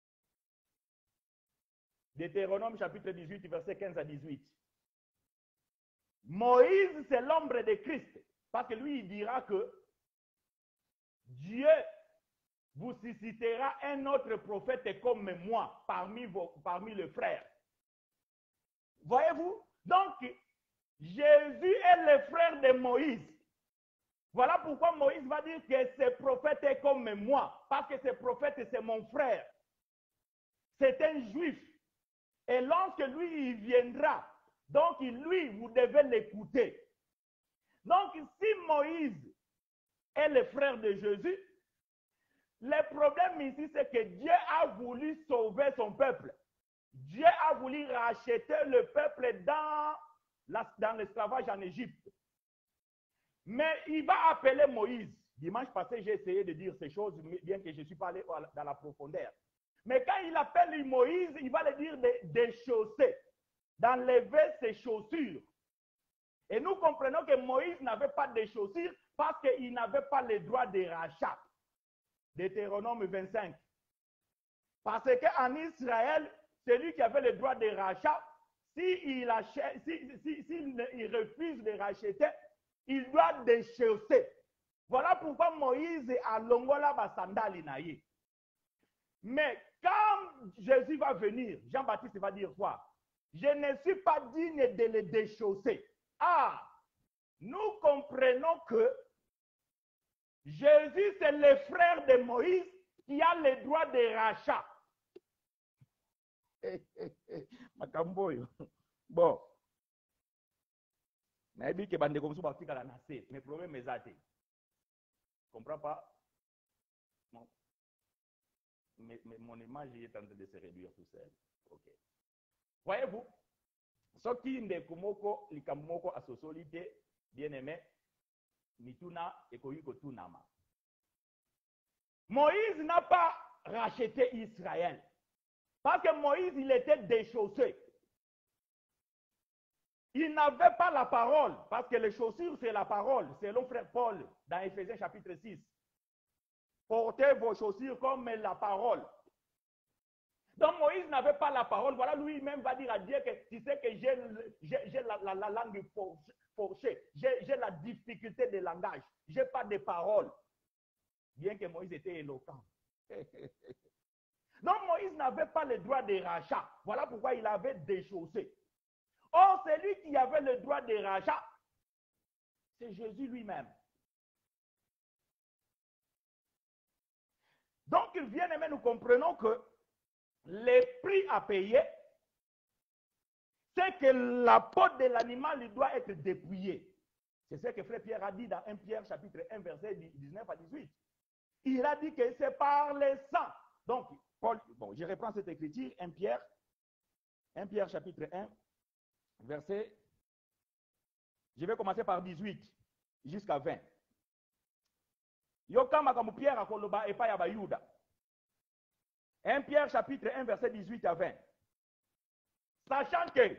Speaker 1: Deutéronome chapitre dix-huit, verset quinze à dix-huit. Moïse, c'est l'ombre de Christ. Parce que lui, il dira que Dieu vous suscitera un autre prophète comme moi parmi, vos, parmi les frères. Voyez-vous? Donc, Jésus est le frère de Moïse. Voilà pourquoi Moïse va dire que ce prophète est comme moi. Parce que ce prophète, c'est mon frère. C'est un juif. Et lorsque lui, il viendra, Donc, lui, vous devez l'écouter. Donc, si Moïse est le frère de Jésus, le problème ici, c'est que Dieu a voulu sauver son peuple. Dieu a voulu racheter le peuple dans, la, dans l'esclavage en Égypte. Mais il va appeler Moïse. Dimanche passé, j'ai essayé de dire ces choses, bien que je ne suis pas allé dans la profondeur. Mais quand il appelle Moïse, il va le dire de déchausser, d'enlever ses chaussures. Et nous comprenons que Moïse n'avait pas de chaussures parce qu'il n'avait pas le droit de rachat. Deutéronome vingt-cinq. Parce qu'en Israël, celui qui avait le droit de rachat, s'il si si, si, si, il refuse de racheter, il doit déchausser. Voilà pourquoi Moïse a longola ba sandali naïe. Mais quand Jésus va venir, Jean-Baptiste va dire quoi? Je ne suis pas digne de le déchausser. Ah, nous comprenons que Jésus, c'est le frère de Moïse qui a le droit de rachat. Makamboyo. Bon. Mais il dit que bande comme ça, il va nasser. Mais le problème est ça. Comprends pas? Bon. Mais, mais mon image est en train de se réduire tout seul. Ok. Voyez-vous? Ce qui est kumoko, likamoko à sosolité, bien aimé, mituna et koyuko tunama. Moïse n'a pas racheté Israël. Parce que Moïse, il était déchaussé. Il n'avait pas la parole, parce que les chaussures, c'est la parole, selon frère Paul, dans Éphésiens chapitre six. Portez vos chaussures comme la parole. Donc Moïse n'avait pas la parole. Voilà, lui-même va dire à Dieu que tu sais que j'ai la, la, la langue fourchée, j'ai la difficulté de langage, je n'ai pas de parole. Bien que Moïse était éloquent. Donc Moïse n'avait pas le droit de rachat. Voilà pourquoi il avait déchaussé. Or, celui qui avait le droit de rachat, c'est Jésus lui-même. Donc, bien aimé, nous comprenons que le prix à payer, c'est que la peau de l'animal doit être dépouillée. C'est ce que frère Pierre a dit dans un Pierre chapitre un, verset dix-neuf à dix-huit. Il a dit que c'est par le sang. Donc, Paul, bon, je reprends cette écriture, un Pierre, un Pierre chapitre un, verset, je vais commencer par dix-huit jusqu'à vingt. Yokama comme Pierre a koloba et pas ya bayuda. un Pierre chapitre un, verset dix-huit à vingt. Sachant que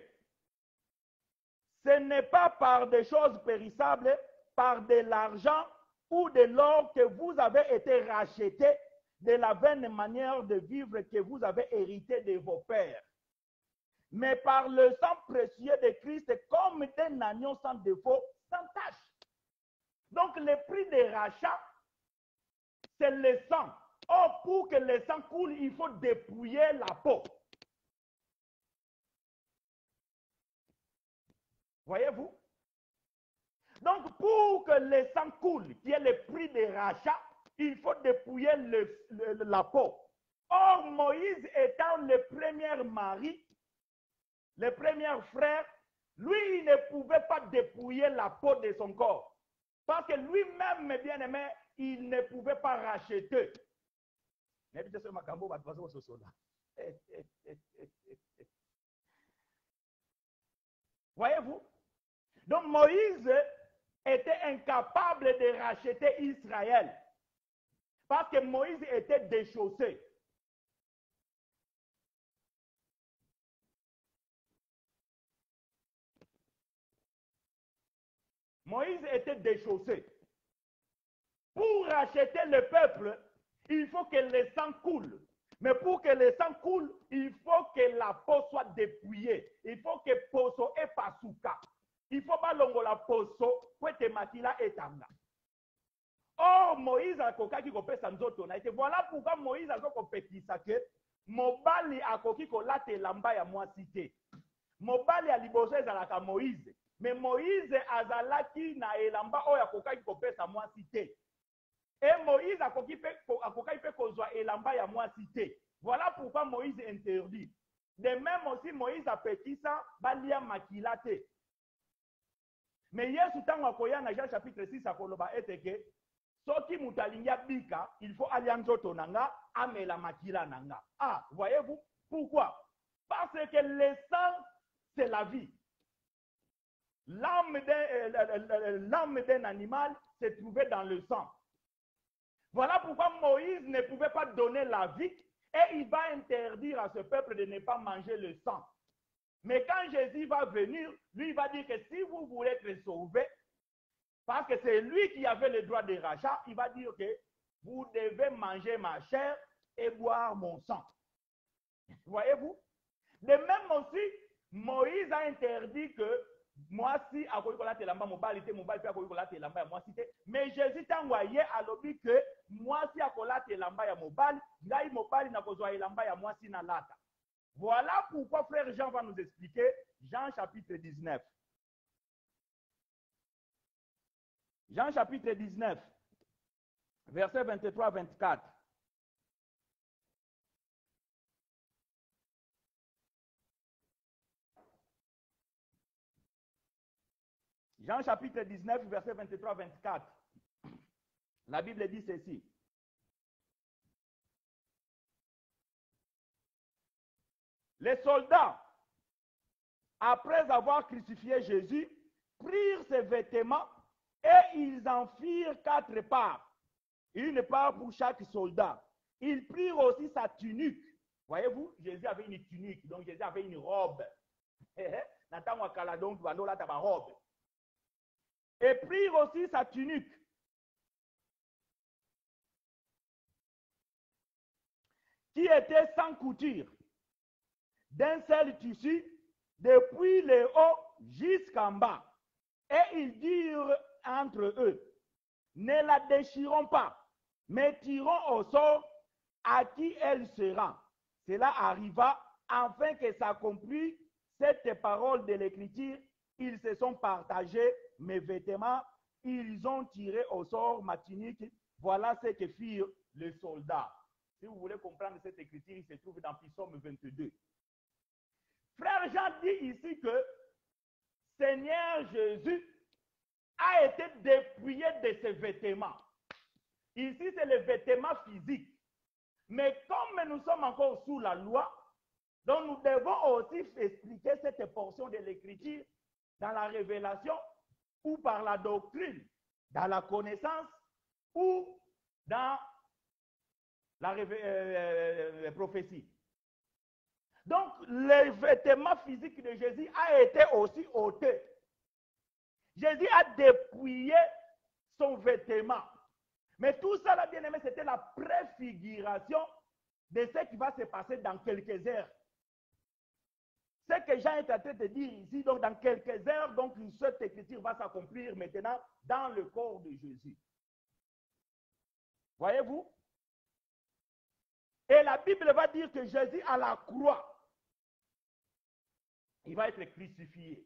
Speaker 1: ce n'est pas par des choses périssables, par de l'argent ou de l'or que vous avez été rachetés de la vaine manière de vivre que vous avez hérité de vos pères, mais par le sang précieux de Christ comme d'un agneau sans défaut, sans tache. Donc le prix de rachat, c'est le sang. Or, pour que le sang coule, il faut dépouiller la peau. Voyez-vous? Donc, pour que le sang coule, qui est le prix de rachat, il faut dépouiller le, le, la peau. Or, Moïse étant le premier mari, le premier frère, lui, il ne pouvait pas dépouiller la peau de son corps. Parce que lui-même, mes bien-aimés, il ne pouvait pas racheter. Voyez-vous? Donc Moïse était incapable de racheter Israël. Parce que Moïse était déchaussé. Moïse était déchaussé. Pour racheter le peuple, il faut que le sang coule. Mais pour que le sang coule, il faut que la peau soit dépouillée. Il faut que poso et pasuka. Il faut pas longo la poso pour te matila et tanga. Or, Moïse a koka qui kopé sanzoto na été. Voilà pourquoi Moïse a kopekisa que mobali a koki kolate lamba ya mwasite. Mobali a liboso ezalaka Moïse. Mais Moïse azalaki na elamba oya koka qui kopé sa mwasite. Et Moïse a koki pe kozwa elamba ya mwasite. Voilà pourquoi Moïse interdit. De même aussi, Moïse a petit ça, balia makilate. Mais Yesu tango akoya na Jean chapitre six akoloba eteke, soki mutalinga bika, il faut aller en zoto nanga, amela makila nanga. Ah, voyez-vous? Pourquoi? Parce que le sang, c'est la vie. L'âme d'un animal se trouvait dans le sang. Voilà pourquoi Moïse ne pouvait pas donner la vie et il va interdire à ce peuple de ne pas manger le sang. Mais quand Jésus va venir, lui il va dire que si vous voulez être sauvés, parce que c'est lui qui avait le droit de rachat, il va dire que vous devez manger ma chair et boire mon sang. Voyez-vous? De même aussi, Moïse a interdit que moi si à telamba mobilité mobilité à telamba moi si mais Jésus t'a envoyé à l'objet que moi si à telamba ya mobile ngai mobile na kozwa elamba ya moi si na lata. Voilà pourquoi frère Jean va nous expliquer Jean chapitre dix-neuf. Jean chapitre dix-neuf verset vingt-trois à vingt-quatre. Jean chapitre dix-neuf, verset vingt-trois à vingt-quatre. La Bible dit ceci. Les soldats, après avoir crucifié Jésus, prirent ses vêtements et ils en firent quatre parts. Une part pour chaque soldat. Ils prirent aussi sa tunique. Voyez-vous, Jésus avait une tunique, donc Jésus avait une robe. Donc, robe. Et prirent aussi sa tunique. Qui était sans couture, d'un seul tissu, depuis le haut jusqu'en bas. Et ils dirent entre eux, ne la déchirons pas, mais tirons au sort à qui elle sera. Cela arriva afin que s'accomplisse cette parole de l'Écriture. Ils se sont partagés mes vêtements, ils ont tiré au sort ma tunique. Voilà ce que firent les soldats. Si vous voulez comprendre cette écriture, il se trouve dans Psaume vingt-deux. Frère Jean dit ici que Seigneur Jésus a été dépouillé de ses vêtements. Ici, c'est le vêtement physique. Mais comme nous sommes encore sous la loi, donc nous devons aussi expliquer cette portion de l'écriture dans la révélation ou par la doctrine, dans la connaissance ou dans la euh, prophétie. Donc, le vêtement physique de Jésus a été aussi ôté. Jésus a dépouillé son vêtement. Mais tout ça, là, bien aimé, c'était la préfiguration de ce qui va se passer dans quelques heures. Ce que Jean est en train de dire ici, donc dans quelques heures, donc cette écriture va s'accomplir maintenant dans le corps de Jésus. Voyez-vous? Et la Bible va dire que Jésus à la croix, il va être crucifié.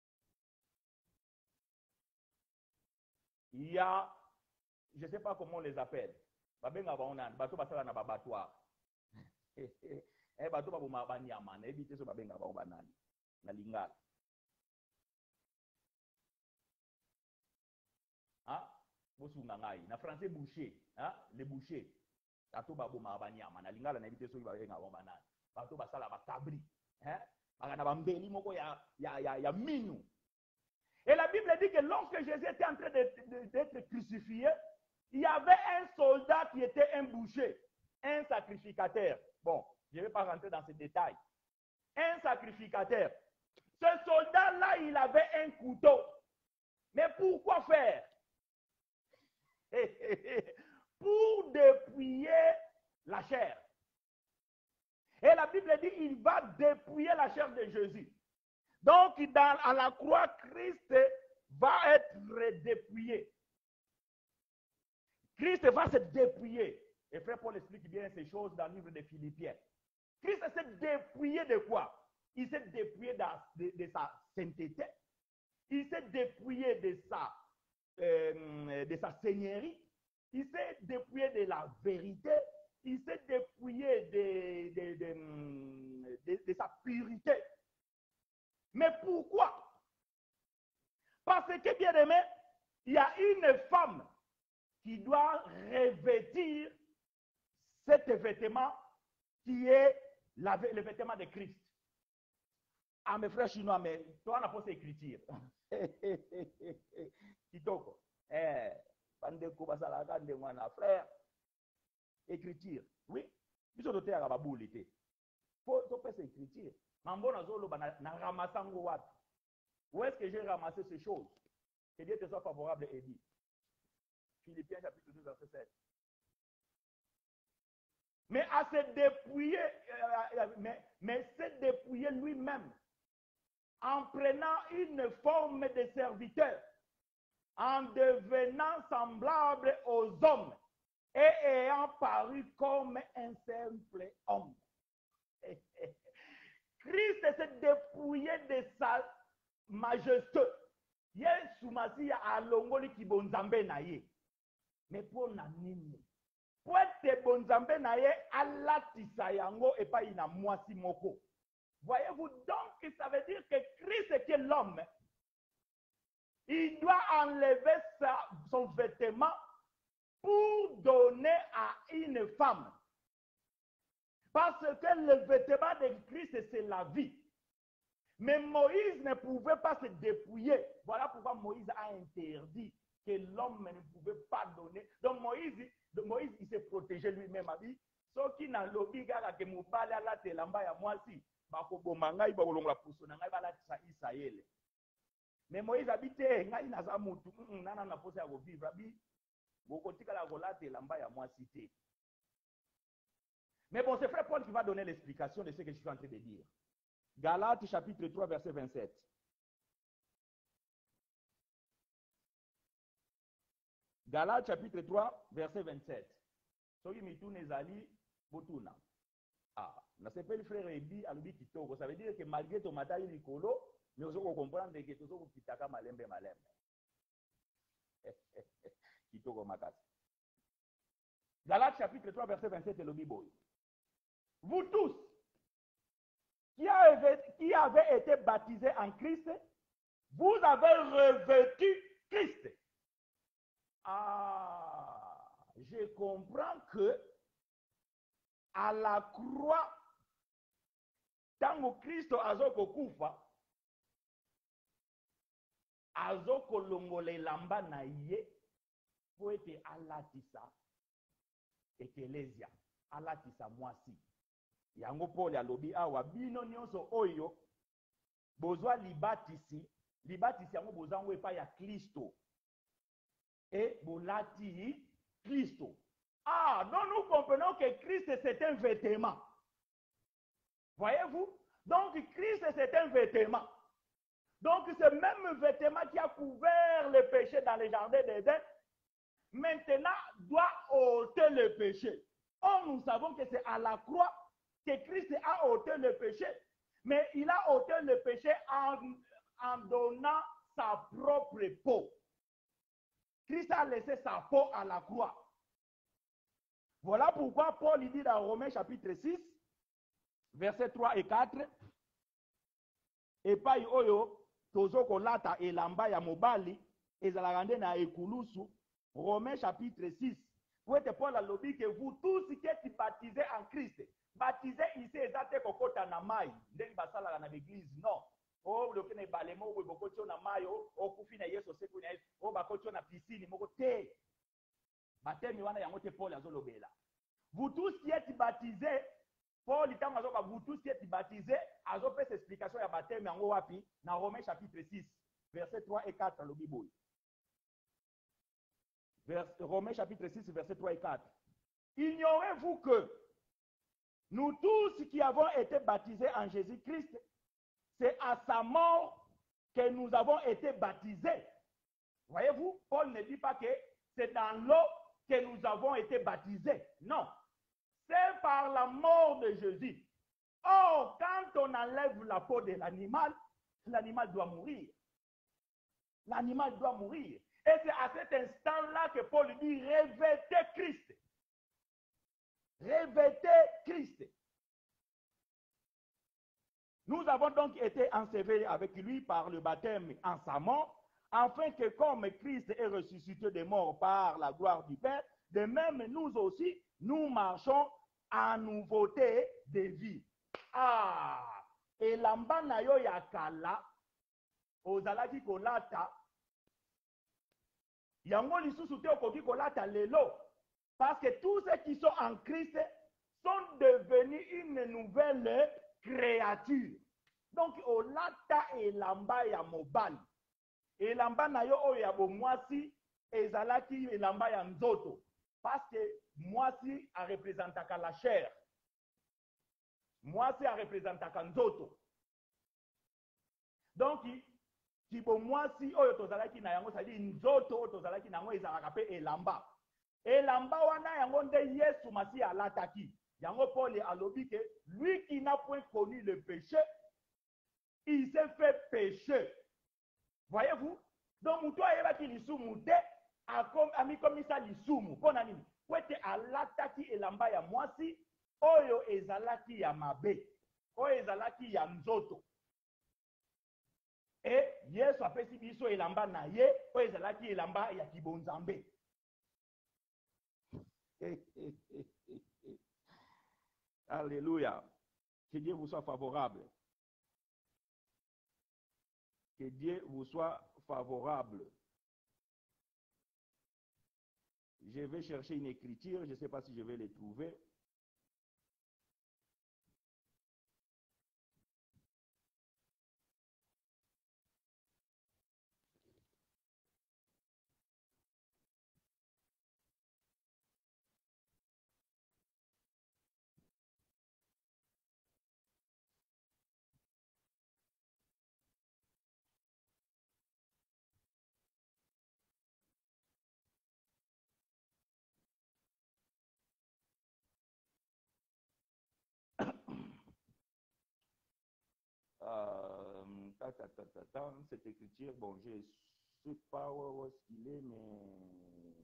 Speaker 1: Il y a, je ne sais pas comment on les appelle, bateau basala na babatwa. Eh bateau baboma banyama, na ebite so babenga ba banani na lingala. Ah, bosunga ngai na français boucher, hein, les bouchers. Bateau baboma banyama na lingala na ebite so babenga ba banani. Bateau basala ba cabri, hein? Bagana bambeli moko ya ya ya, ya minu. Et la Bible dit que lorsque Jésus était en train d'être crucifié, il y avait un soldat qui était un boucher, un sacrificateur. Bon, je ne vais pas rentrer dans ces détails. Un sacrificateur. Ce soldat-là, il avait un couteau. Mais pourquoi faire? Pour dépouiller la chair. Et la Bible dit qu'il va dépouiller la chair de Jésus. Donc, dans, à la croix, Christ va être dépouillé. Christ va se dépouiller. Et frère Paul explique bien ces choses dans le livre des Philippiens. Christ s'est dépouillé de quoi? Il s'est dépouillé de, de, de sa sainteté. Il s'est dépouillé de sa, euh, de sa seigneurie. Il s'est dépouillé de la vérité. il s'est dépouillé de, de, de, de, de sa pureté. Mais pourquoi? Parce que, bien aimé, il y a une femme qui doit revêtir cet vêtement qui est la, le vêtement de Christ. Ah, mes frères chinois, mais toi, on a pas cette écriture. Kitoko. Eh, Pandeko Basalaka, Ndemwana, frère. Écriture. Oui. Ils ont doté à la boule. Il faut faire cette écriture. Mambona Zolo, na ramasango wat. Où est-ce que j'ai ramassé ces choses? Que Dieu te soit favorable et dit. Philippiens chapitre deux, verset sept. Mais à se dépouiller, euh, mais, mais se dépouiller lui-même, en prenant une forme de serviteur, en devenant semblable aux hommes, et ayant paru comme un simple homme. Christ s'est dépouillé de sa majesté. Yesu Masiya alongoli ki bonzambe na ye. Mais pour na nini? Pour te bonzambe na ye alatisa yango et pas ina mwasi moko. Voyez-vous donc, ça veut dire que Christ qui est l'homme, il doit enlever sa, son vêtement pour donner à une femme. Parce que le vêtement de Christ, c'est la vie. Mais Moïse ne pouvait pas se dépouiller. Voilà pourquoi Moïse a interdit que l'homme ne pouvait pas donner. Donc Moïse, Moïse il s'est protégé lui-même. Il dit, ce qui n'a lobby gala que mon balai à la telamba ya moi si, bako mangai ba olonga puso na ngai ba la tsa Israël. Mais Moïse habité ngai na za mutu nana na posa ya vivre abi boko tika la gola telamba ya moi cité. Mais bon, c'est frère Paul qui va donner l'explication de ce que je suis en train de dire. Galates chapitre trois, verset vingt-sept. Galates chapitre trois, verset vingt-sept. Soki mitune ezali botuna. Ah, na sepeli frère Ebi alubi kitoko. Ça veut dire que malgré ton matari likolo, mais on peut comprendre que tu as kitaka malembe malembe. Kitoko makasi. Galates chapitre trois, verset vingt-sept, et le Bible. Vous tous qui avez, qui avez été baptisés en Christ, vous avez revêtu Christ. Ah, je comprends que à la croix, tant que Christ azoko kufa, azoko longole lamba na ye, pour être alatisa, ekelesia, alatisa mwasi. Yango Paul alobi awa bino nyonso oyo bozwa libatisi libatisi yango bozango epa ya Kristo et bolati Kristo. Ah, donc nous comprenons que Christ c'est un vêtement. Voyez-vous? Donc Christ c'est un vêtement. Donc ce même vêtement qui a couvert le péché dans le jardin d'Éden maintenant doit ôter le péché. Or nous savons que c'est à la croix que Christ a ôté le péché, mais il a ôté le péché en, en donnant sa propre peau. Christ a laissé sa peau à la croix. Voilà pourquoi Paul dit dans Romains chapitre six, versets trois et quatre, et pas oyo tozoko lata elamba ya mobali ezalakande na ekulusu. Romains chapitre six, pour être Paul a lobby que vous tous qui êtes baptisés en Christ, baptisé ici ezate kokota na mai ndenge basala na l'église non o le kene balemo o bokotio na mai o kufi na Yesu seku na Yesu o bakotio na piscine moko te batemi wana yango te Paul azolobela. Vous tous qui êtes baptisés, Paul itango azoba vous tous qui êtes baptisés azo fait explication ya baptême yango wapi na Romains chapitre six verset trois et quatre le Bible. Vers Romains chapitre six verset trois et quatre. Ignorez-vous que nous tous qui avons été baptisés en Jésus-Christ, c'est à sa mort que nous avons été baptisés. Voyez-vous, Paul ne dit pas que c'est dans l'eau que nous avons été baptisés. Non, c'est par la mort de Jésus. Or, quand on enlève la peau de l'animal, l'animal doit mourir. L'animal doit mourir. Et c'est à cet instant-là que Paul dit, revêtez Christ. avons donc été ensevelis avec lui par le baptême en sa mort, afin que comme Christ est ressuscité des morts par la gloire du Père, de même nous aussi, nous marchons en nouveauté de vie. Ah! Elamba na yo ya kala, ozalaki kolata, yango lisusu te okoki kolata lelo, parce que tous ceux qui sont en Christ sont devenus une nouvelle créature. Donc, olata elamba ya mobali. Elamba na yo oyo ya bomwasi, ezalaki elamba ya nzoto. Parce que mwasi a représentaka la chair. Mwasi a représentaka nzoto. Donc, kibo mwasi oyo tozalaki na yango, c'est-à-dire nzoto oyo tozalaki na yango ezalaka pe elamba. Elamba wana yango nde Yesu Masi alataki. Yango Paul alobi que lui qui n'a point connu le péché, il s'est fait péché. Voyez-vous? Donc, muto ayebaki lisumu te, ami komisa lisumu. Pona nini? Kwete alataki elamba ya mwasi, oyo ezalaki ya mabe, oyo ezalaki ya nzoto. Et Yesu apesi biso elamba na ye, oyo ezalaki elamba ya kibonzambe. Alléluia. Que Dieu vous soit favorable. Que Dieu vous soit favorable. Je vais chercher une écriture, je ne sais pas si je vais les trouver. Euh, ta, ta, ta, ta, ta, cette écriture, bon, je ne sais pas où est-ce qu'il est, mais...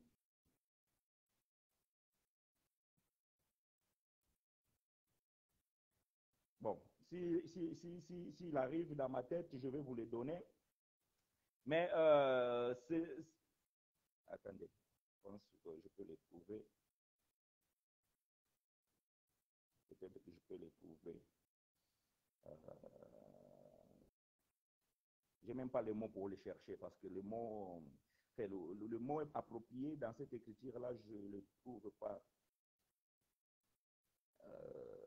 Speaker 1: Bon, s'il si, si, si, si, si arrive dans ma tête, je vais vous les donner. Mais euh, c'est... Attendez, je pense que je peux les trouver. Peut-être que je peux les trouver. Euh... Je n'ai même pas les mots pour les chercher parce que le mot, le, le, le mot approprié dans cette écriture-là, je ne le trouve pas. Euh...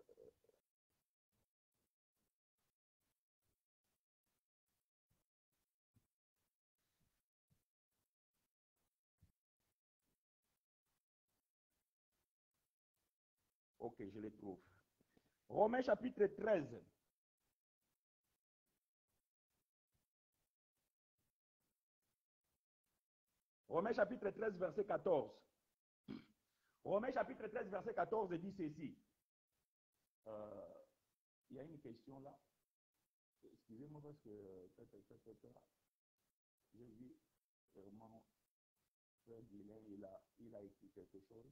Speaker 1: Ok, je les trouve. Romains chapitre treize. Romains chapitre treize, verset quatorze. Romains chapitre treize, verset quatorze dit ceci. Euh, il y a une question là. Excusez-moi parce que j'ai vu vraiment Frère Guilain, il a, il a écrit quelque chose.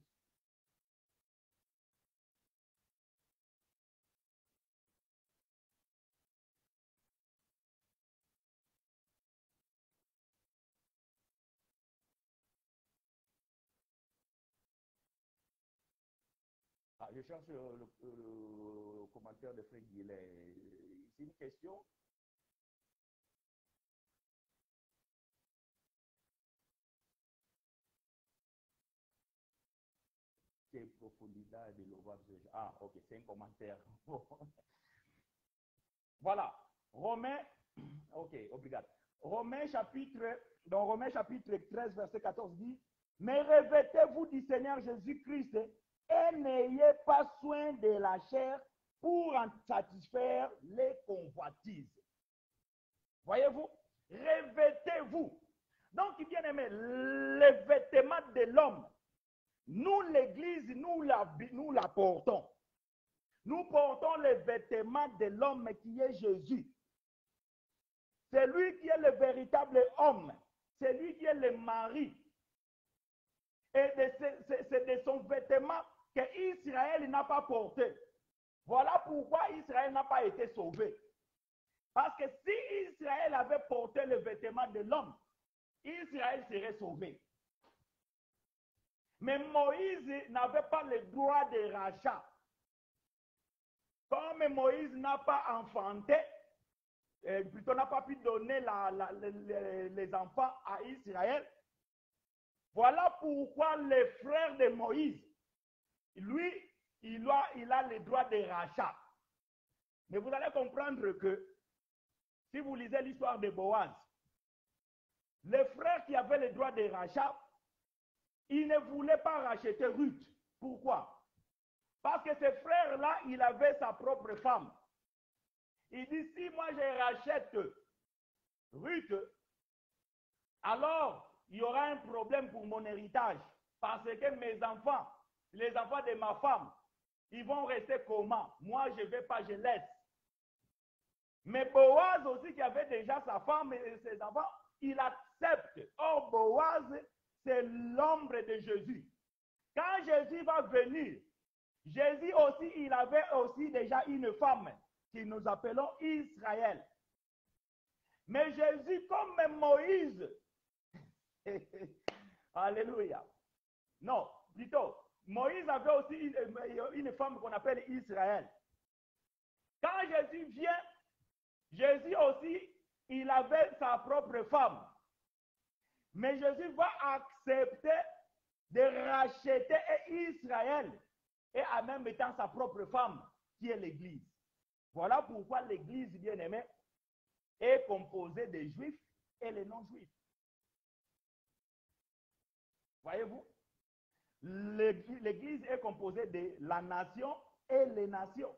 Speaker 1: Ah, je cherche le, le, le commentaire de Frère Guilain. C'est une question. Quelle profondeur de l'ouvrage de... Ah, ok, c'est un commentaire. Voilà. Romains, ok, obrigado. Romains chapitre, dans Romains chapitre treize, verset quatorze dit, mais revêtez-vous du Seigneur Jésus-Christ et n'ayez pas soin de la chair pour en satisfaire les convoitises. Voyez-vous? Revêtez-vous. Donc, bien aimé, le vêtement de l'homme, nous, l'Église, nous la, nous la portons. Nous portons les vêtements de l'homme qui est Jésus. C'est lui qui est le véritable homme. C'est lui qui est le mari. Et c'est de son vêtement que Israël n'a pas porté. Voilà pourquoi Israël n'a pas été sauvé. Parce que si Israël avait porté le vêtement de l'homme, Israël serait sauvé. Mais Moïse n'avait pas le droit de rachat. Comme Moïse n'a pas enfanté, euh, plutôt n'a pas pu donner la, la, les, les enfants à Israël, voilà pourquoi les frères de Moïse, lui, il a, il a le droit de rachat. Mais vous allez comprendre que si vous lisez l'histoire de Boaz, les frères qui avaient le droit de rachat, ils ne voulaient pas racheter Ruth. Pourquoi? Parce que ce frère-là, il avait sa propre femme. Il dit, si moi je rachète Ruth, alors il y aura un problème pour mon héritage. Parce que mes enfants, les enfants de ma femme, ils vont rester comment? Moi, je ne vais pas, je laisse. Mais Boaz aussi, qui avait déjà sa femme et ses enfants, il accepte. Or, Boaz, c'est l'ombre de Jésus. Quand Jésus va venir, Jésus aussi, il avait aussi déjà une femme que nous appelons Israël. Mais Jésus, comme Moïse, alléluia. Non, plutôt, Moïse avait aussi une, une femme qu'on appelle Israël. Quand Jésus vient, Jésus aussi, il avait sa propre femme. Mais Jésus va accepter de racheter Israël et en même temps sa propre femme, qui est l'Église. Voilà pourquoi l'Église, bien-aimée, est composée des Juifs et les non-Juifs. Voyez-vous? L'Église est composée de la nation et les nations.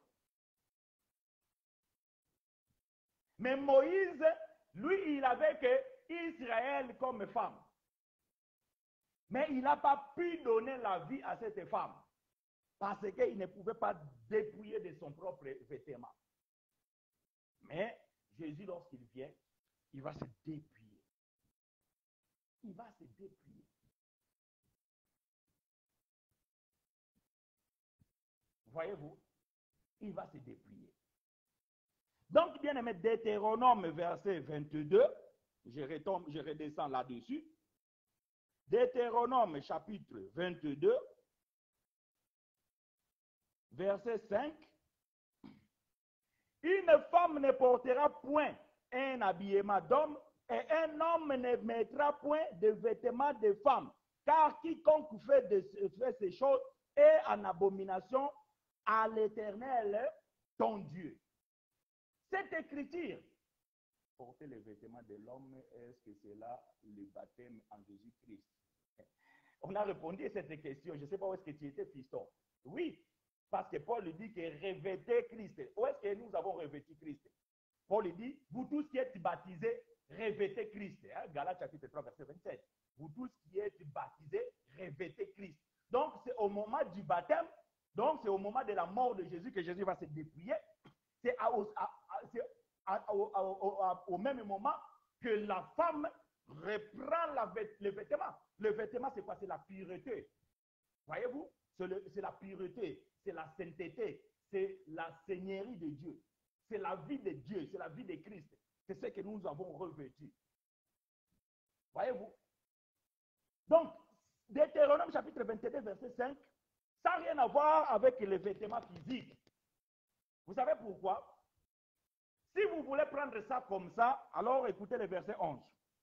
Speaker 1: Mais Moïse, lui, il avait que Israël comme femme. Mais il n'a pas pu donner la vie à cette femme. Parce qu'il ne pouvait pas dépouiller de son propre vêtement. Mais Jésus, lorsqu'il vient, il va se dépouiller. Il va se dépouiller. Voyez-vous? Il va se dépouiller. Donc, bien aimé, Deutéronome, verset vingt-deux, je, retombe, je redescends là-dessus. Deutéronome, chapitre vingt-deux, verset cinq. Une femme ne portera point un habillement d'homme et un homme ne mettra point de vêtements de femme, car quiconque fait, de, fait ces choses est en abomination à l'Éternel, ton Dieu. Cette écriture, porter les vêtements de l'homme, est-ce que c'est là le baptême en Jésus-Christ? On a répondu à cette question. Je ne sais pas où est-ce que tu étais, fiston. Oui, parce que Paul dit que revêtez Christ. Où est-ce que nous avons revêtu Christ? Paul dit, vous tous qui êtes baptisés, revêtez Christ. Hein? Galates chapitre trois, verset vingt-sept. Vous tous qui êtes baptisés, revêtez Christ. Donc, c'est au moment du baptême, donc c'est au moment de la mort de Jésus que Jésus va se dépouiller. C'est au même moment que la femme reprend la vêt, le vêtement. Le vêtement, c'est quoi? C'est la pureté. Voyez-vous? C'est la pureté, c'est la sainteté, c'est la seigneurie de Dieu. C'est la vie de Dieu, c'est la vie de Christ. C'est ce que nous avons revêtu. Voyez-vous? Donc, Deutéronome chapitre vingt-deux, verset cinq, ça n'a rien à voir avec les vêtements physiques. Vous savez pourquoi? Si vous voulez prendre ça comme ça, alors écoutez le verset onze.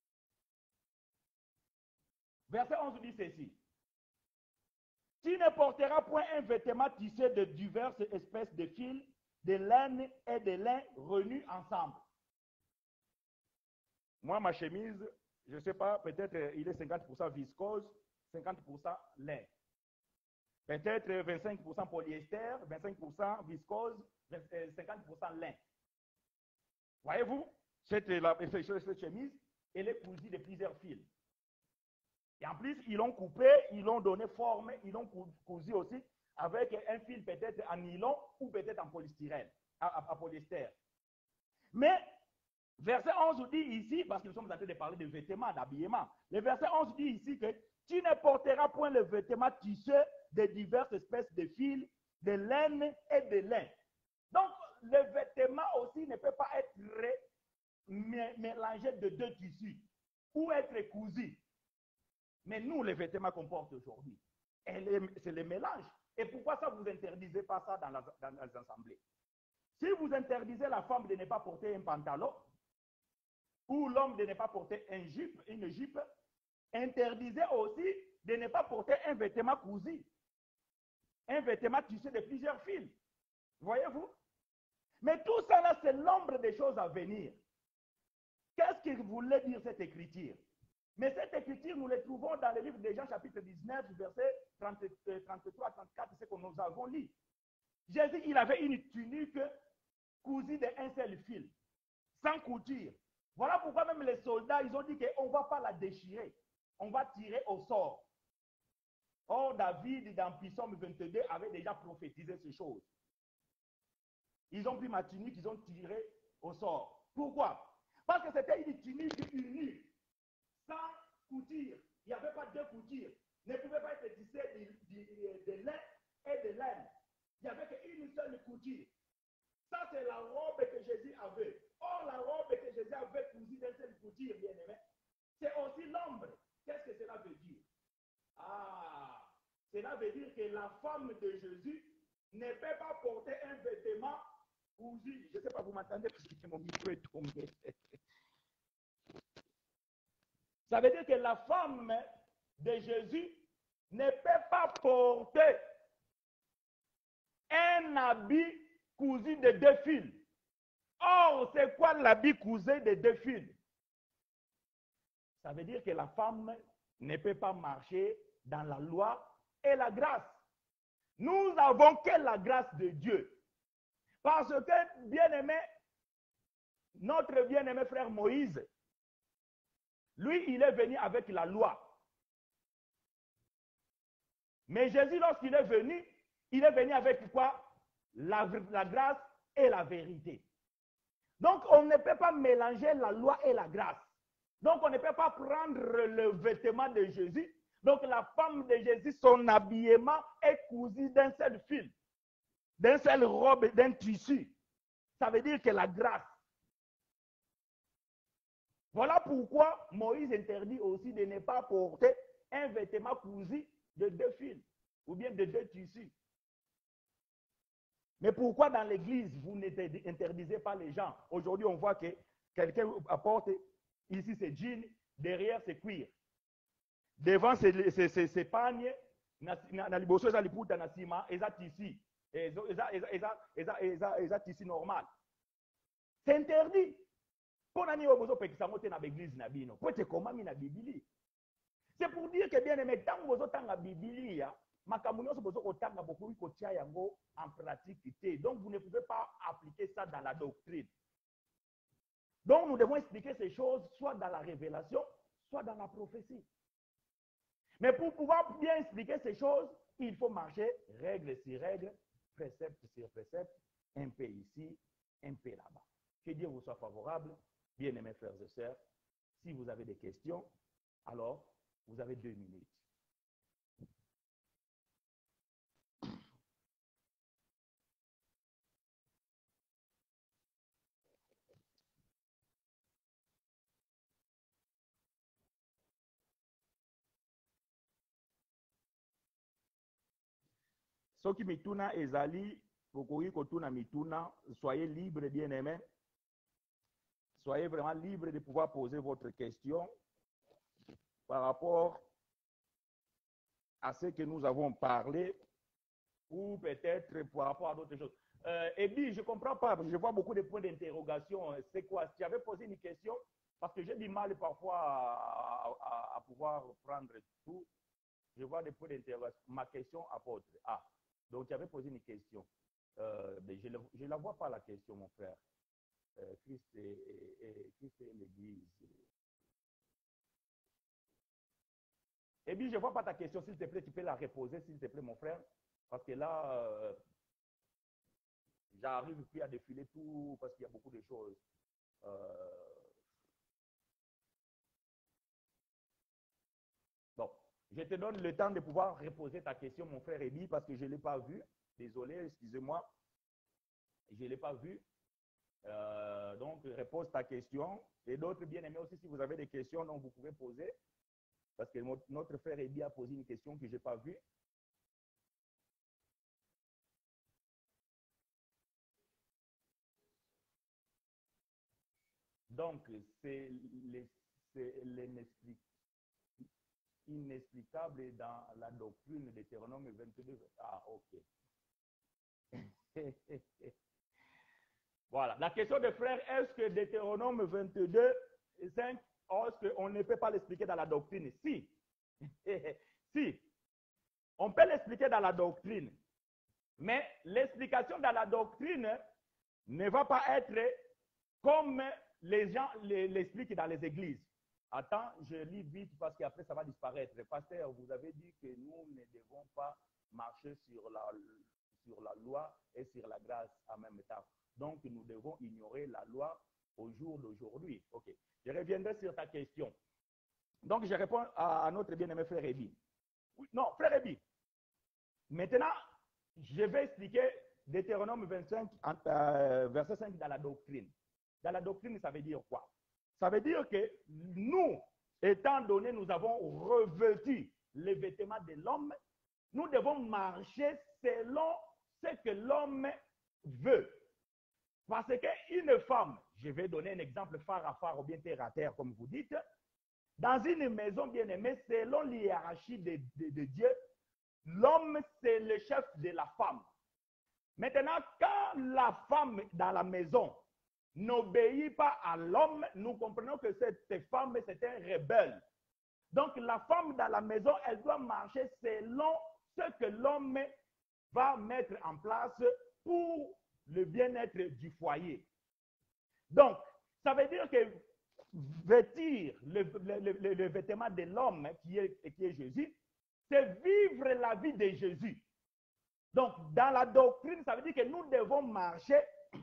Speaker 1: Verset onze dit ceci. Tu ne porteras point un vêtement tissé de diverses espèces de fils, de laine et de lin renus ensemble. Moi, ma chemise, je ne sais pas, peut-être il est cinquante pour cent viscose, cinquante pour cent lin. Peut-être vingt-cinq pour cent polyester, vingt-cinq pour cent viscose, cinquante pour cent lin. Voyez-vous, cette, la, cette chemise, elle est cousue de plusieurs fils. Et en plus, ils l'ont coupé, ils l'ont donné forme, ils l'ont cousu aussi avec un fil peut-être en nylon ou peut-être en polystyrène, à, à, à polyester. Mais, verset onze dit ici, parce que nous sommes en train de parler de vêtements, d'habillement, le verset onze dit ici que tu ne porteras point le vêtement tissé de diverses espèces de fils, de laine et de lin. Donc, le vêtement aussi ne peut pas être mélangé de deux tissus ou être cousu. Mais nous, les vêtements qu'on porte aujourd'hui, c'est le mélange. Et pourquoi ça, vous interdisez pas ça dans, la, dans les assemblées? Si vous interdisez la femme de ne pas porter un pantalon, ou l'homme de ne pas porter un jupe, une jupe, interdisez aussi de ne pas porter un vêtement cousu, un vêtement tissé de plusieurs fils. Voyez-vous? Mais tout ça là, c'est l'ombre des choses à venir. Qu'est-ce que voulait dire cette écriture? Mais cette écriture, nous la trouvons dans le livre de Jean, chapitre dix-neuf, verset trente-trois à trente-quatre, c'est ce que nous avons lu. Jésus, il avait une tunique cousue d'un seul fil, sans couture. Voilà pourquoi même les soldats, ils ont dit qu'on ne va pas la déchirer, on va tirer au sort. Or, David, dans Psaume vingt-deux, avait déjà prophétisé ces choses. Ils ont pris ma tunique, ils ont tiré au sort. Pourquoi? Parce que c'était une tunique unie, sans couture. Il n'y avait pas deux coutures. Ne pouvait pas être tissé de, de, de lin et de laine. Il n'y avait qu'une seule couture. Ça, c'est la robe que Jésus avait. Or, la robe que Jésus avait cousue d'une seule couture, bien aimé, c'est aussi l'ombre. Qu'est-ce que cela veut dire? Ah, cela veut dire que la femme de Jésus ne peut pas porter un vêtement cousu. Je ne sais pas, vous m'entendez parce que mon micro est tombé. Ça veut dire que la femme de Jésus ne peut pas porter un habit cousu de deux fils. Or, c'est quoi l'habit cousu de deux fils? Ça veut dire que la femme ne peut pas marcher dans la loi et la grâce. Nous avons que la grâce de Dieu. Parce que, bien-aimé, notre bien-aimé frère Moïse, lui, il est venu avec la loi. Mais Jésus, lorsqu'il est venu, il est venu avec quoi? La, la grâce et la vérité. Donc, on ne peut pas mélanger la loi et la grâce. Donc, on ne peut pas prendre le vêtement de Jésus. Donc, la femme de Jésus, son habillement est cousu d'un seul fil, d'un seul robe, d'un tissu. Ça veut dire que la grâce. Voilà pourquoi Moïse interdit aussi de ne pas porter un vêtement cousu de deux fils ou bien de deux tissus. Mais pourquoi dans l'église, vous n'interdisez pas les gens? Aujourd'hui, on voit que quelqu'un apporte, ici c'est jean, derrière c'est cuir. Devant c'est pagnes, na liboso eza liputa na sima, eza tissu, eza tissu normal. C'est interdit. C'est pour dire que bien aimé, tant que vous avez la Bible, en pratique. Donc vous ne pouvez pas appliquer ça dans la doctrine. Donc nous devons expliquer ces choses soit dans la révélation, soit dans la prophétie. Mais pour pouvoir bien expliquer ces choses, il faut marcher règle sur règle, précepte sur précepte, un peu ici, un peu là-bas. Que Dieu vous soit favorable, bien-aimés frères et sœurs. Si vous avez des questions, alors vous avez deux minutes. Soki mituna ezali, bokoki kotuna mituna, soyez libre, bien-aimés. Soyez vraiment libre de pouvoir poser votre question par rapport à ce que nous avons parlé ou peut-être par rapport à d'autres choses. Euh, et puis, je ne comprends pas, je vois beaucoup de points d'interrogation. C'est quoi? Si j'avais posé une question, parce que j'ai du mal parfois à, à, à pouvoir prendre tout, je vois des points d'interrogation. Ma question apôtre. Ah, donc tu avais posé une question. Euh, mais je ne la vois pas la question, mon frère. Euh, Christ et, et, et, Christ et l'Église. Et puis, je ne vois pas ta question, s'il te plaît, tu peux la reposer, s'il te plaît, mon frère. Parce que là, euh, j'arrive plus à défiler tout, parce qu'il y a beaucoup de choses. Euh... Bon, je te donne le temps de pouvoir reposer ta question, mon frère Ebi, parce que je ne l'ai pas vu. Désolé, excusez-moi. Je ne l'ai pas vu. Euh, donc, repose ta question. Et d'autres bien-aimés aussi, si vous avez des questions, donc vous pouvez poser. Parce que notre frère Ebi a posé une question que je n'ai pas vue. Donc, c'est inexplicable dans la doctrine de Deutéronome vingt-deux. Ah, ok. Voilà. La question de frère, est-ce que Deutéronome vingt-deux, cinq, est-ce qu'on ne peut pas l'expliquer dans la doctrine? Si. Si. On peut l'expliquer dans la doctrine. Mais l'explication dans la doctrine ne va pas être comme les gens l'expliquent dans les églises. Attends, je lis vite parce qu'après ça va disparaître. Pasteur, vous avez dit que nous ne devons pas marcher sur la, sur la loi et sur la grâce en même temps. Donc, nous devons ignorer la loi au jour d'aujourd'hui. Ok. Je reviendrai sur ta question. Donc, je réponds à, à notre bien-aimé frère Ebi. Oui, non, frère Ebi. Maintenant, je vais expliquer Deutéronome vingt-cinq, euh, verset cinq dans la doctrine. Dans la doctrine, ça veut dire quoi? Ça veut dire que nous, étant donné, nous avons revêtu les vêtements de l'homme, nous devons marcher selon ce que l'homme veut. Parce qu'une femme, je vais donner un exemple phare à phare ou bien terre à terre, comme vous dites, dans une maison bien aimée, selon l'hiérarchie de, de, de Dieu, l'homme, c'est le chef de la femme. Maintenant, quand la femme dans la maison n'obéit pas à l'homme, nous comprenons que cette femme, c'est un rebelle. Donc, la femme dans la maison, elle doit marcher selon ce que l'homme va mettre en place pour le bien-être du foyer. Donc, ça veut dire que vêtir le, le, le, le vêtement de l'homme qui est, qui est Jésus, c'est vivre la vie de Jésus. Donc, dans la doctrine, ça veut dire que nous devons marcher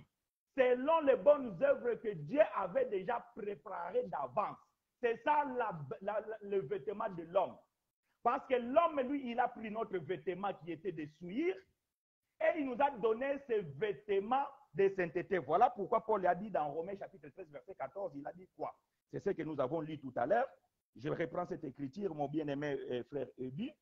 Speaker 1: selon les bonnes œuvres que Dieu avait déjà préparées d'avance. C'est ça la, la, la, le vêtement de l'homme. Parce que l'homme, lui, il a pris notre vêtement qui était de souillure et il nous a donné ce vêtement de sainteté. Voilà pourquoi Paul a dit dans Romains chapitre treize, verset quatorze, il a dit quoi? C'est ce que nous avons lu tout à l'heure. Je reprends cette écriture, mon bien-aimé euh, frère Ebi.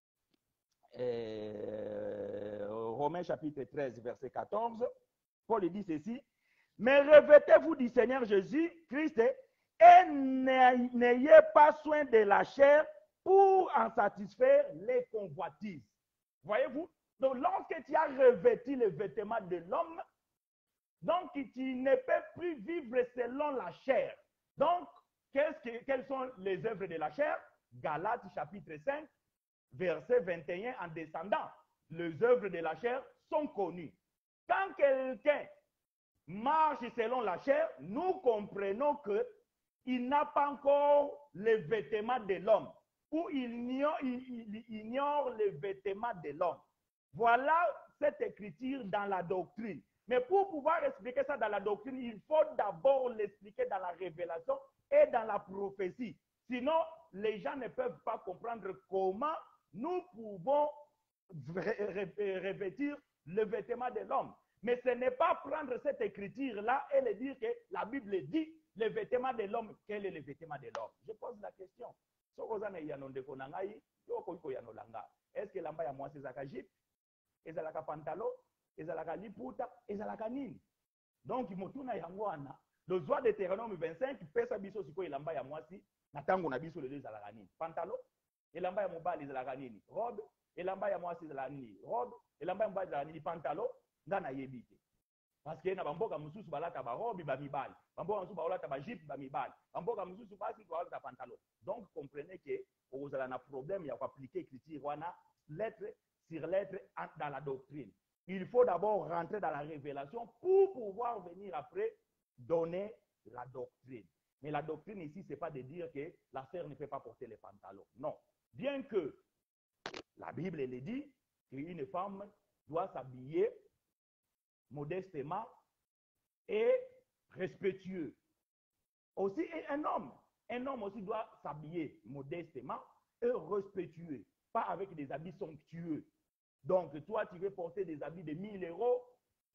Speaker 1: Euh, Romains chapitre treize, verset quatorze. Paul dit ceci. Mais revêtez-vous du Seigneur Jésus-Christ et n'ayez pas soin de la chair pour en satisfaire les convoitises. Voyez-vous? Donc, lorsque tu as revêtu le vêtement de l'homme, donc tu ne peux plus vivre selon la chair. Donc, qu'est-ce que, quelles sont les œuvres de la chair? Galates chapitre cinq, verset vingt et un en descendant. Les œuvres de la chair sont connues. Quand quelqu'un marche selon la chair, nous comprenons qu'il n'a pas encore le vêtement de l'homme, ou il ignore, il, il ignore le vêtement de l'homme. Voilà cette écriture dans la doctrine. Mais pour pouvoir expliquer ça dans la doctrine, il faut d'abord l'expliquer dans la révélation et dans la prophétie. Sinon, les gens ne peuvent pas comprendre comment nous pouvons revêtir le vêtement de l'homme. Mais ce n'est pas prendre cette écriture-là et le dire que la Bible dit le vêtement de l'homme. Quel est le vêtement de l'homme? Je pose la question. Est-ce que l'amba ya moi c'est zaka jip? Ezalaka pantalon? Ezalaka liputa? Ezalaka nini? Donc, motuna yango wana, le droit de Deutéronome vingt-cinq, pesa biso siko elamba ya mwasi, na tango na biso lelo ezalaka nini? Pantalon? Elamba ya mobali ezalaka nini? Robe? Elamba ya mwasi ezalaka nini? Robe? Elamba ya mobali ezalaka nini? Pantalon? Nga na yebi te. Parce que na bamboka mususu balata ba robe ba mibali. Bamboka mususu balata ba jupe ba mibali. Bamboka mususu basi balata pantalon. Donc, comprenez que vous avez un problème, il y a appliquer écriture wana lettre sur lettre dans la doctrine. Il faut d'abord rentrer dans la révélation pour pouvoir venir après donner la doctrine. Mais la doctrine ici, ce n'est pas de dire que la sœur ne peut pas porter les pantalons. Non. Bien que la Bible elle dit qu'une femme doit s'habiller modestement et respectueux. Aussi, un homme, un homme aussi doit s'habiller modestement et respectueux, pas avec des habits somptueux. Donc, toi, tu veux porter des habits de mille euros,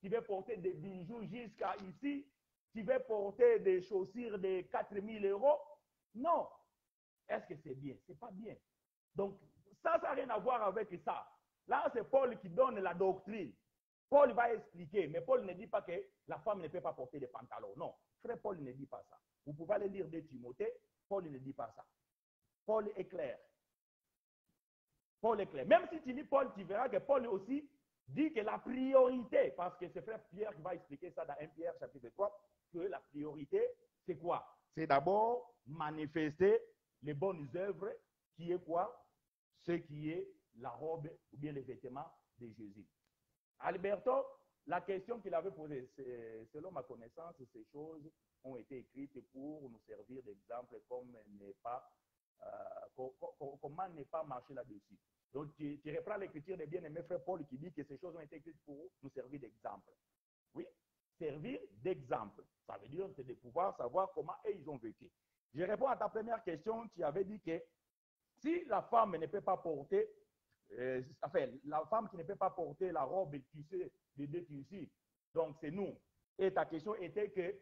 Speaker 1: tu veux porter des bijoux jusqu'à ici, tu veux porter des chaussures de quatre mille euros. Non. Est-ce que c'est bien? Ce n'est pas bien. Donc, ça, ça n'a rien à voir avec ça. Là, c'est Paul qui donne la doctrine. Paul va expliquer, mais Paul ne dit pas que la femme ne peut pas porter des pantalons. Non, frère Paul ne dit pas ça. Vous pouvez aller lire de Timothée, Paul ne dit pas ça. Paul est clair. Paul est clair. Même si tu lis Paul, tu verras que Paul aussi dit que la priorité, parce que c'est frère Pierre qui va expliquer ça dans un Pierre chapitre trois, que la priorité, c'est quoi? C'est d'abord manifester les bonnes œuvres, qui est quoi? Ce qui est la robe ou bien les vêtements de Jésus. Alberto, la question qu'il avait posée, selon ma connaissance, ces choses ont été écrites pour nous servir d'exemple comme n'est pas, euh, comment ne pas marcher là-dessus. Donc, tu, tu reprends l'écriture des bien-aimés frère Paul qui dit que ces choses ont été écrites pour nous servir d'exemple. Oui, servir d'exemple. Ça veut dire c'est de pouvoir savoir comment eux, ils ont vécu. Je réponds à ta première question. Tu avais dit que si la femme ne peut pas porter, euh, enfin, la femme qui ne peut pas porter la robe tissée de deux tissus, donc c'est nous. Et ta question était que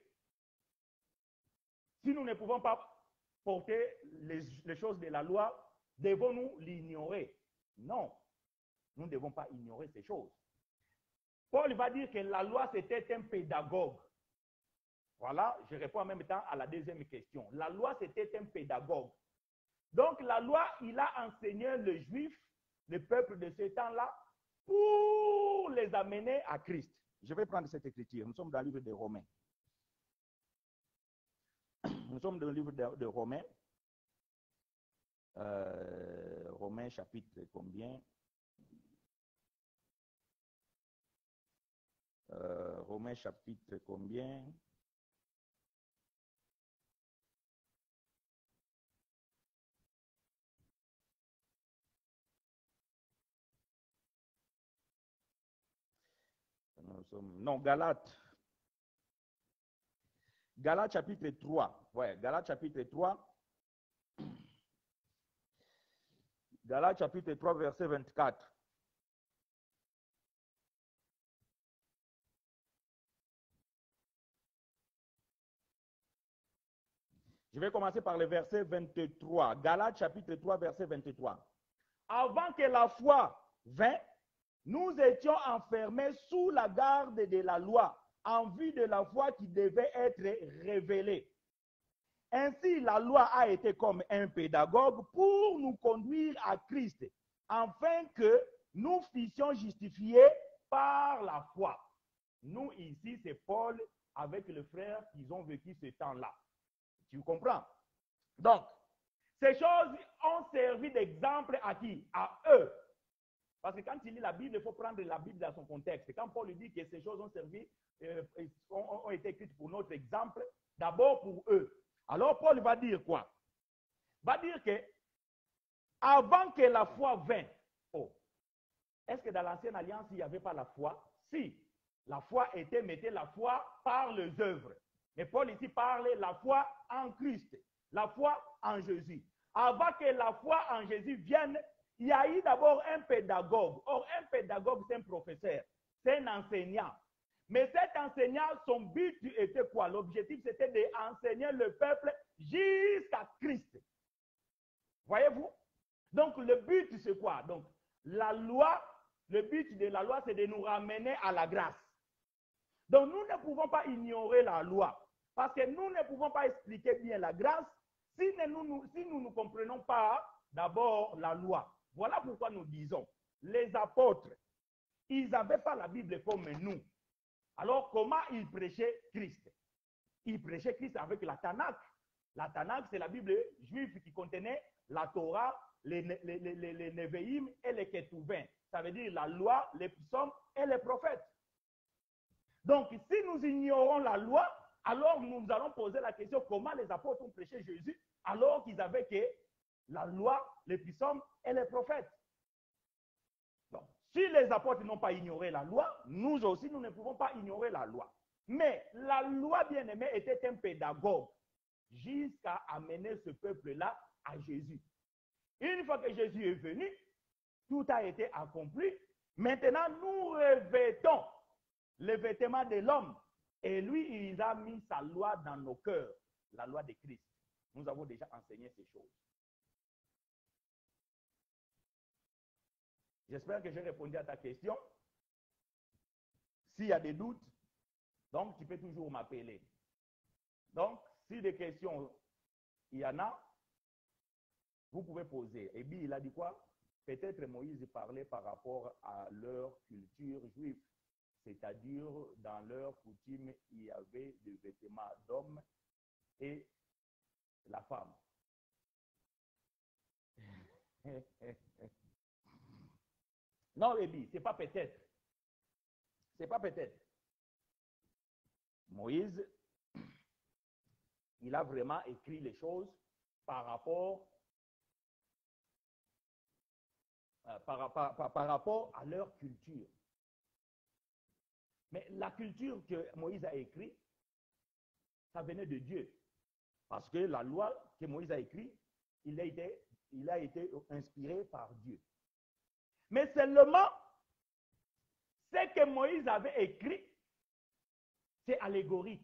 Speaker 1: si nous ne pouvons pas porter les, les choses de la loi, devons-nous l'ignorer? Non, nous ne devons pas ignorer ces choses. Paul va dire que la loi, c'était un pédagogue. Voilà, je réponds en même temps à la deuxième question. La loi, c'était un pédagogue. Donc, la loi, il a enseigné les Juifs, le peuple de ce temps-là, pour les amener à Christ. Je vais prendre cette écriture. Nous sommes dans le livre de Romains. Nous sommes dans le livre de, de Romains. Euh, Romains chapitre combien? Euh, Romains chapitre combien? Nous sommes, non, Galates. Galates chapitre trois. Ouais, Galates chapitre trois. Galates chapitre trois, verset vingt-quatre. Je vais commencer par le verset vingt-trois. Galates chapitre trois, verset vingt-trois. Avant que la foi vînt, nous étions enfermés sous la garde de la loi, en vue de la foi qui devait être révélée. Ainsi, la loi a été comme un pédagogue pour nous conduire à Christ, afin que nous fussions justifiés par la foi. Nous, ici, c'est Paul avec le frère qui ont vécu ce temps-là. Tu comprends? Donc, ces choses ont servi d'exemple à qui? À eux. Parce que quand il lit la Bible, il faut prendre la Bible dans son contexte. Quand Paul dit que ces choses ont servi, euh, ont, ont été écrites pour notre exemple, d'abord pour eux. Alors Paul va dire quoi? Va dire que avant que la foi vînt, oh, est-ce que dans l'ancienne alliance, il n'y avait pas la foi? Si, la foi était, mettez la foi par les œuvres. Mais Paul ici parle la foi en Christ, la foi en Jésus. Avant que la foi en Jésus vienne, il y a eu d'abord un pédagogue. Or, un pédagogue, c'est un professeur, c'est un enseignant. Mais cet enseignant, son but était quoi? L'objectif, c'était d'enseigner le peuple jusqu'à Christ. Voyez-vous? Donc, le but, c'est quoi? Donc, la loi, le but de la loi, c'est de nous ramener à la grâce. Donc, nous ne pouvons pas ignorer la loi. Parce que nous ne pouvons pas expliquer bien la grâce si nous nous, si nous ne comprenons pas d'abord la loi. Voilà pourquoi nous disons, les apôtres, ils n'avaient pas la Bible comme nous. Alors, comment ils prêchaient Christ? Ils prêchaient Christ avec la Tanakh. La Tanakh, c'est la Bible juive qui contenait la Torah, les, les, les, les, les Nevi'im et les Ketuvim. Ça veut dire la loi, les psaumes et les prophètes. Donc, si nous ignorons la loi, alors nous allons poser la question comment les apôtres ont prêché Jésus alors qu'ils avaient que la loi, les psaumes et les prophètes. Donc, si les apôtres n'ont pas ignoré la loi, nous aussi, nous ne pouvons pas ignorer la loi. Mais la loi, bien aimée, était un pédagogue jusqu'à amener ce peuple-là à Jésus. Une fois que Jésus est venu, tout a été accompli. Maintenant, nous revêtons les vêtements de l'homme. Et lui, il a mis sa loi dans nos cœurs, la loi de Christ. Nous avons déjà enseigné ces choses. J'espère que j'ai répondu à ta question. S'il y a des doutes, donc tu peux toujours m'appeler. Donc, si des questions, il y en a, vous pouvez poser. Et puis, il a dit quoi? Peut-être Moïse parlait par rapport à leur culture juive. C'est-à-dire, dans leur coutume, il y avait des vêtements d'hommes et la femme. Non, Ebi, ce n'est pas peut-être. Ce n'est pas peut-être. Moïse, il a vraiment écrit les choses par rapport, euh, par, par, par, par rapport à leur culture. Mais la culture que Moïse a écrite, ça venait de Dieu. Parce que la loi que Moïse a écrite, il a été, il a été inspiré par Dieu. Mais seulement, ce que Moïse avait écrit, c'est allégorique.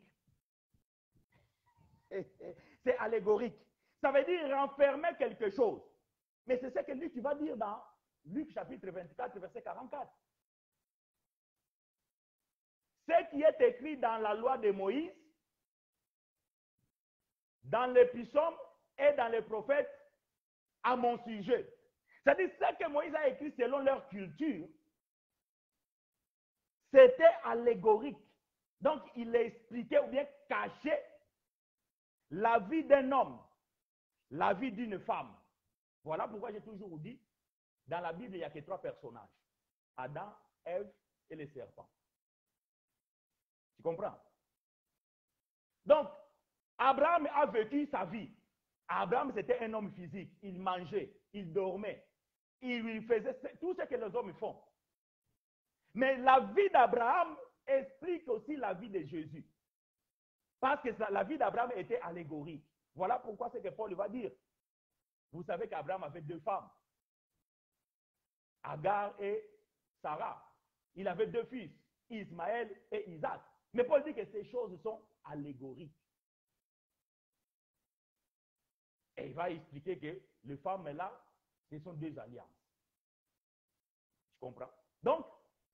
Speaker 1: C'est allégorique. Ça veut dire renfermer quelque chose. Mais c'est ce que Luc va dire dans Luc chapitre vingt-quatre, verset quarante-quatre. Ce qui est écrit dans la loi de Moïse, dans les psaumes et dans les prophètes, à mon sujet. C'est-à-dire ce que Moïse a écrit selon leur culture, c'était allégorique. Donc, il expliquait ou bien cachait la vie d'un homme, la vie d'une femme. Voilà pourquoi j'ai toujours dit, dans la Bible, il n'y a que trois personnages. Adam, Ève et le serpent. Tu comprends? Donc, Abraham a vécu sa vie. Abraham, c'était un homme physique. Il mangeait, il dormait, il faisait tout ce que les hommes font. Mais la vie d'Abraham explique aussi la vie de Jésus. Parce que la vie d'Abraham était allégorique. Voilà pourquoi c'est que Paul va dire. Vous savez qu'Abraham avait deux femmes. Agar et Sarah. Il avait deux fils, Ismaël et Isaac. Mais Paul dit que ces choses sont allégoriques. Et il va expliquer que les femmes là, ce sont deux alliances. Tu comprends? Donc,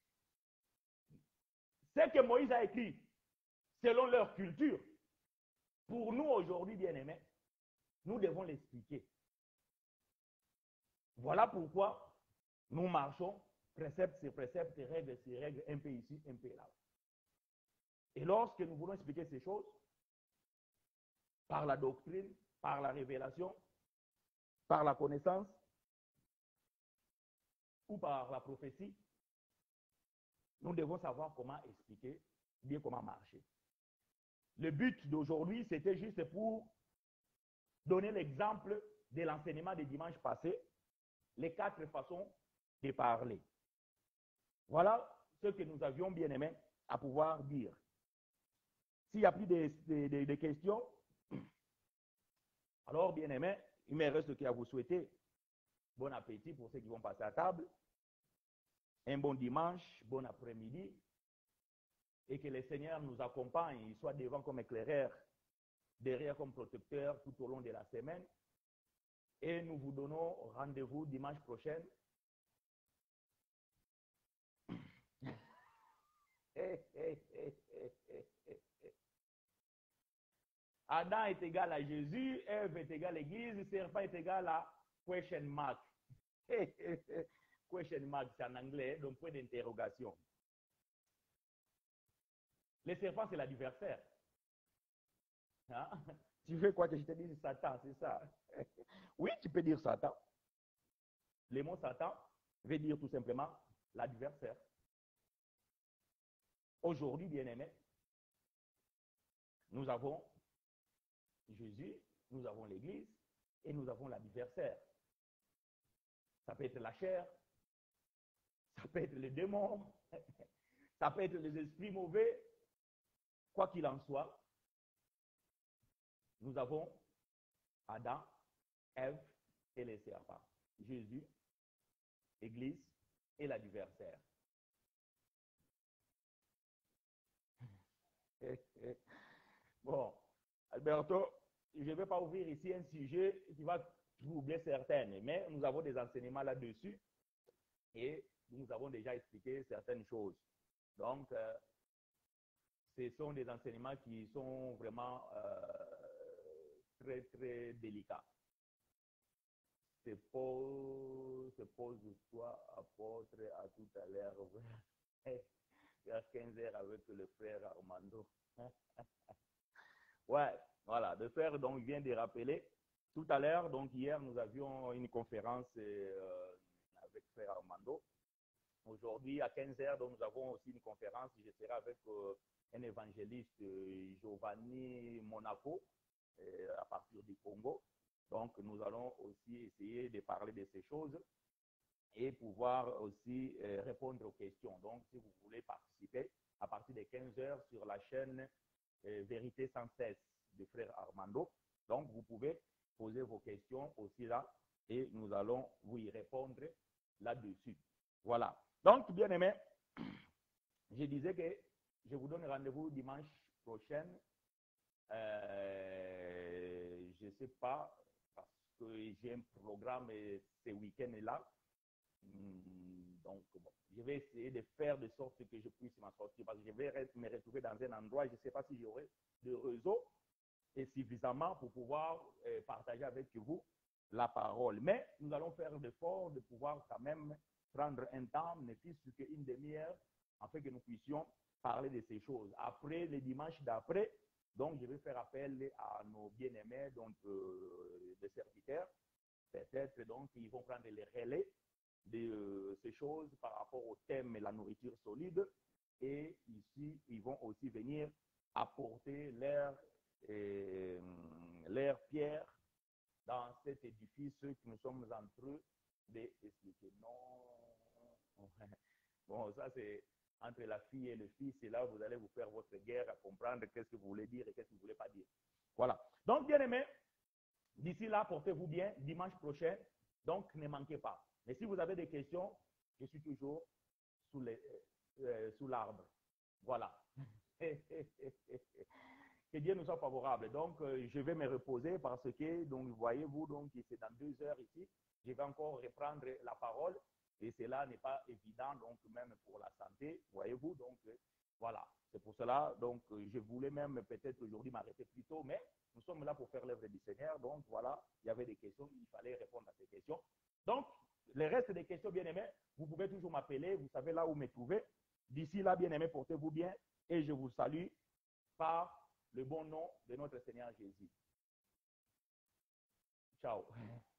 Speaker 1: ce que Moïse a écrit, selon leur culture, pour nous aujourd'hui, bien-aimés, nous devons l'expliquer. Voilà pourquoi nous marchons précepte sur précepte, règle sur règle, un peu ici, un peu là. Et lorsque nous voulons expliquer ces choses, par la doctrine, par la révélation, par la connaissance, ou par la prophétie, nous devons savoir comment expliquer, bien comment marcher. Le but d'aujourd'hui, c'était juste pour donner l'exemple de l'enseignement des dimanches passés, les quatre façons de parler. Voilà ce que nous avions bien aimé à pouvoir dire. S'il n'y a plus de, de, de, de questions, alors bien aimé, il me reste qu'à vous souhaiter bon appétit pour ceux qui vont passer à table, un bon dimanche, bon après-midi, et que le Seigneur nous accompagne, il soit devant comme éclaireur, derrière comme protecteur tout au long de la semaine. Et nous vous donnons rendez-vous dimanche prochain. Adam est égal à Jésus, Ève est égal à l'Église, serpent est égal à question mark. Question mark, c'est en anglais, donc point d'interrogation. Le serpent, c'est l'adversaire. Hein? Tu veux quoi que je te dise Satan, c'est ça? Oui, tu peux dire Satan. Le mot Satan veut dire tout simplement l'adversaire. Aujourd'hui, bien-aimés, nous avons Jésus, nous avons l'Église et nous avons l'adversaire. Ça peut être la chair, ça peut être les démons, ça peut être les esprits mauvais. Quoi qu'il en soit, nous avons Adam, Ève et les serpents. Jésus, Église et l'adversaire. Bon, Alberto, je ne vais pas ouvrir ici un sujet qui va troubler certaines, mais nous avons des enseignements là-dessus et nous avons déjà expliqué certaines choses. Donc, euh, ce sont des enseignements qui sont vraiment euh, très, très délicats. Se pose, se pose-toi, apôtre, à tout à l'heure, vers quinze heures avec le frère Armando. Ouais, voilà, le frère donc vient de rappeler tout à l'heure, donc hier nous avions une conférence euh, avec frère Armando. Aujourd'hui à quinze heures, donc nous avons aussi une conférence, je serai avec euh, un évangéliste euh, Giovanni Monaco euh, à partir du Congo. Donc nous allons aussi essayer de parler de ces choses et pouvoir aussi euh, répondre aux questions. Donc si vous voulez participer à partir de quinze heures sur la chaîne euh, Vérité sans cesse de frère Armando, donc vous pouvez poser vos questions aussi là et nous allons vous y répondre là-dessus. Voilà. Donc, bien aimé, je disais que je vous donne rendez-vous dimanche prochain. Euh, je ne sais pas, parce que j'ai un programme ce week-end-là. Donc, bon, je vais essayer de faire de sorte que je puisse m'en sortir, parce que je vais me retrouver dans un endroit, je ne sais pas si j'aurai de réseau et suffisamment pour pouvoir euh, partager avec vous la parole. Mais nous allons faire l'effort de pouvoir quand même prendre un temps, ne fût-ce qu'une demi-heure, afin que nous puissions parler de ces choses. Après, le dimanche d'après, donc je vais faire appel à nos bien-aimés, donc euh, des serviteurs. Peut-être donc ils vont prendre les relais de euh, ces choses par rapport au thème la nourriture solide. Et ici, ils vont aussi venir apporter leur, euh, leur pierre dans cet édifice que nous sommes en train d'expliquer. Non. Bon, ça c'est entre la fille et le fils, et là vous allez vous faire votre guerre à comprendre qu'est-ce que vous voulez dire et qu'est-ce que vous ne voulez pas dire. Voilà. Donc, bien aimé, d'ici là, portez-vous bien. Dimanche prochain, donc ne manquez pas. Mais si vous avez des questions, je suis toujours sous, les, euh, sous l'arbre. Voilà. Que Dieu nous soit favorable. Donc, euh, je vais me reposer parce que, donc, voyez-vous, donc, c'est dans deux heures ici. Je vais encore reprendre la parole et cela n'est pas évident, donc, même pour la santé, voyez-vous. Donc, euh, voilà. C'est pour cela, donc, euh, je voulais même peut-être aujourd'hui m'arrêter plus tôt, mais nous sommes là pour faire l'œuvre du Seigneur. Donc, voilà, il y avait des questions, il fallait répondre à ces questions. Donc, le reste des questions, bien aimés, vous pouvez toujours m'appeler, vous savez là où me trouver. D'ici là, bien aimés, portez-vous bien et je vous salue par le bon nom de notre Seigneur Jésus. Ciao.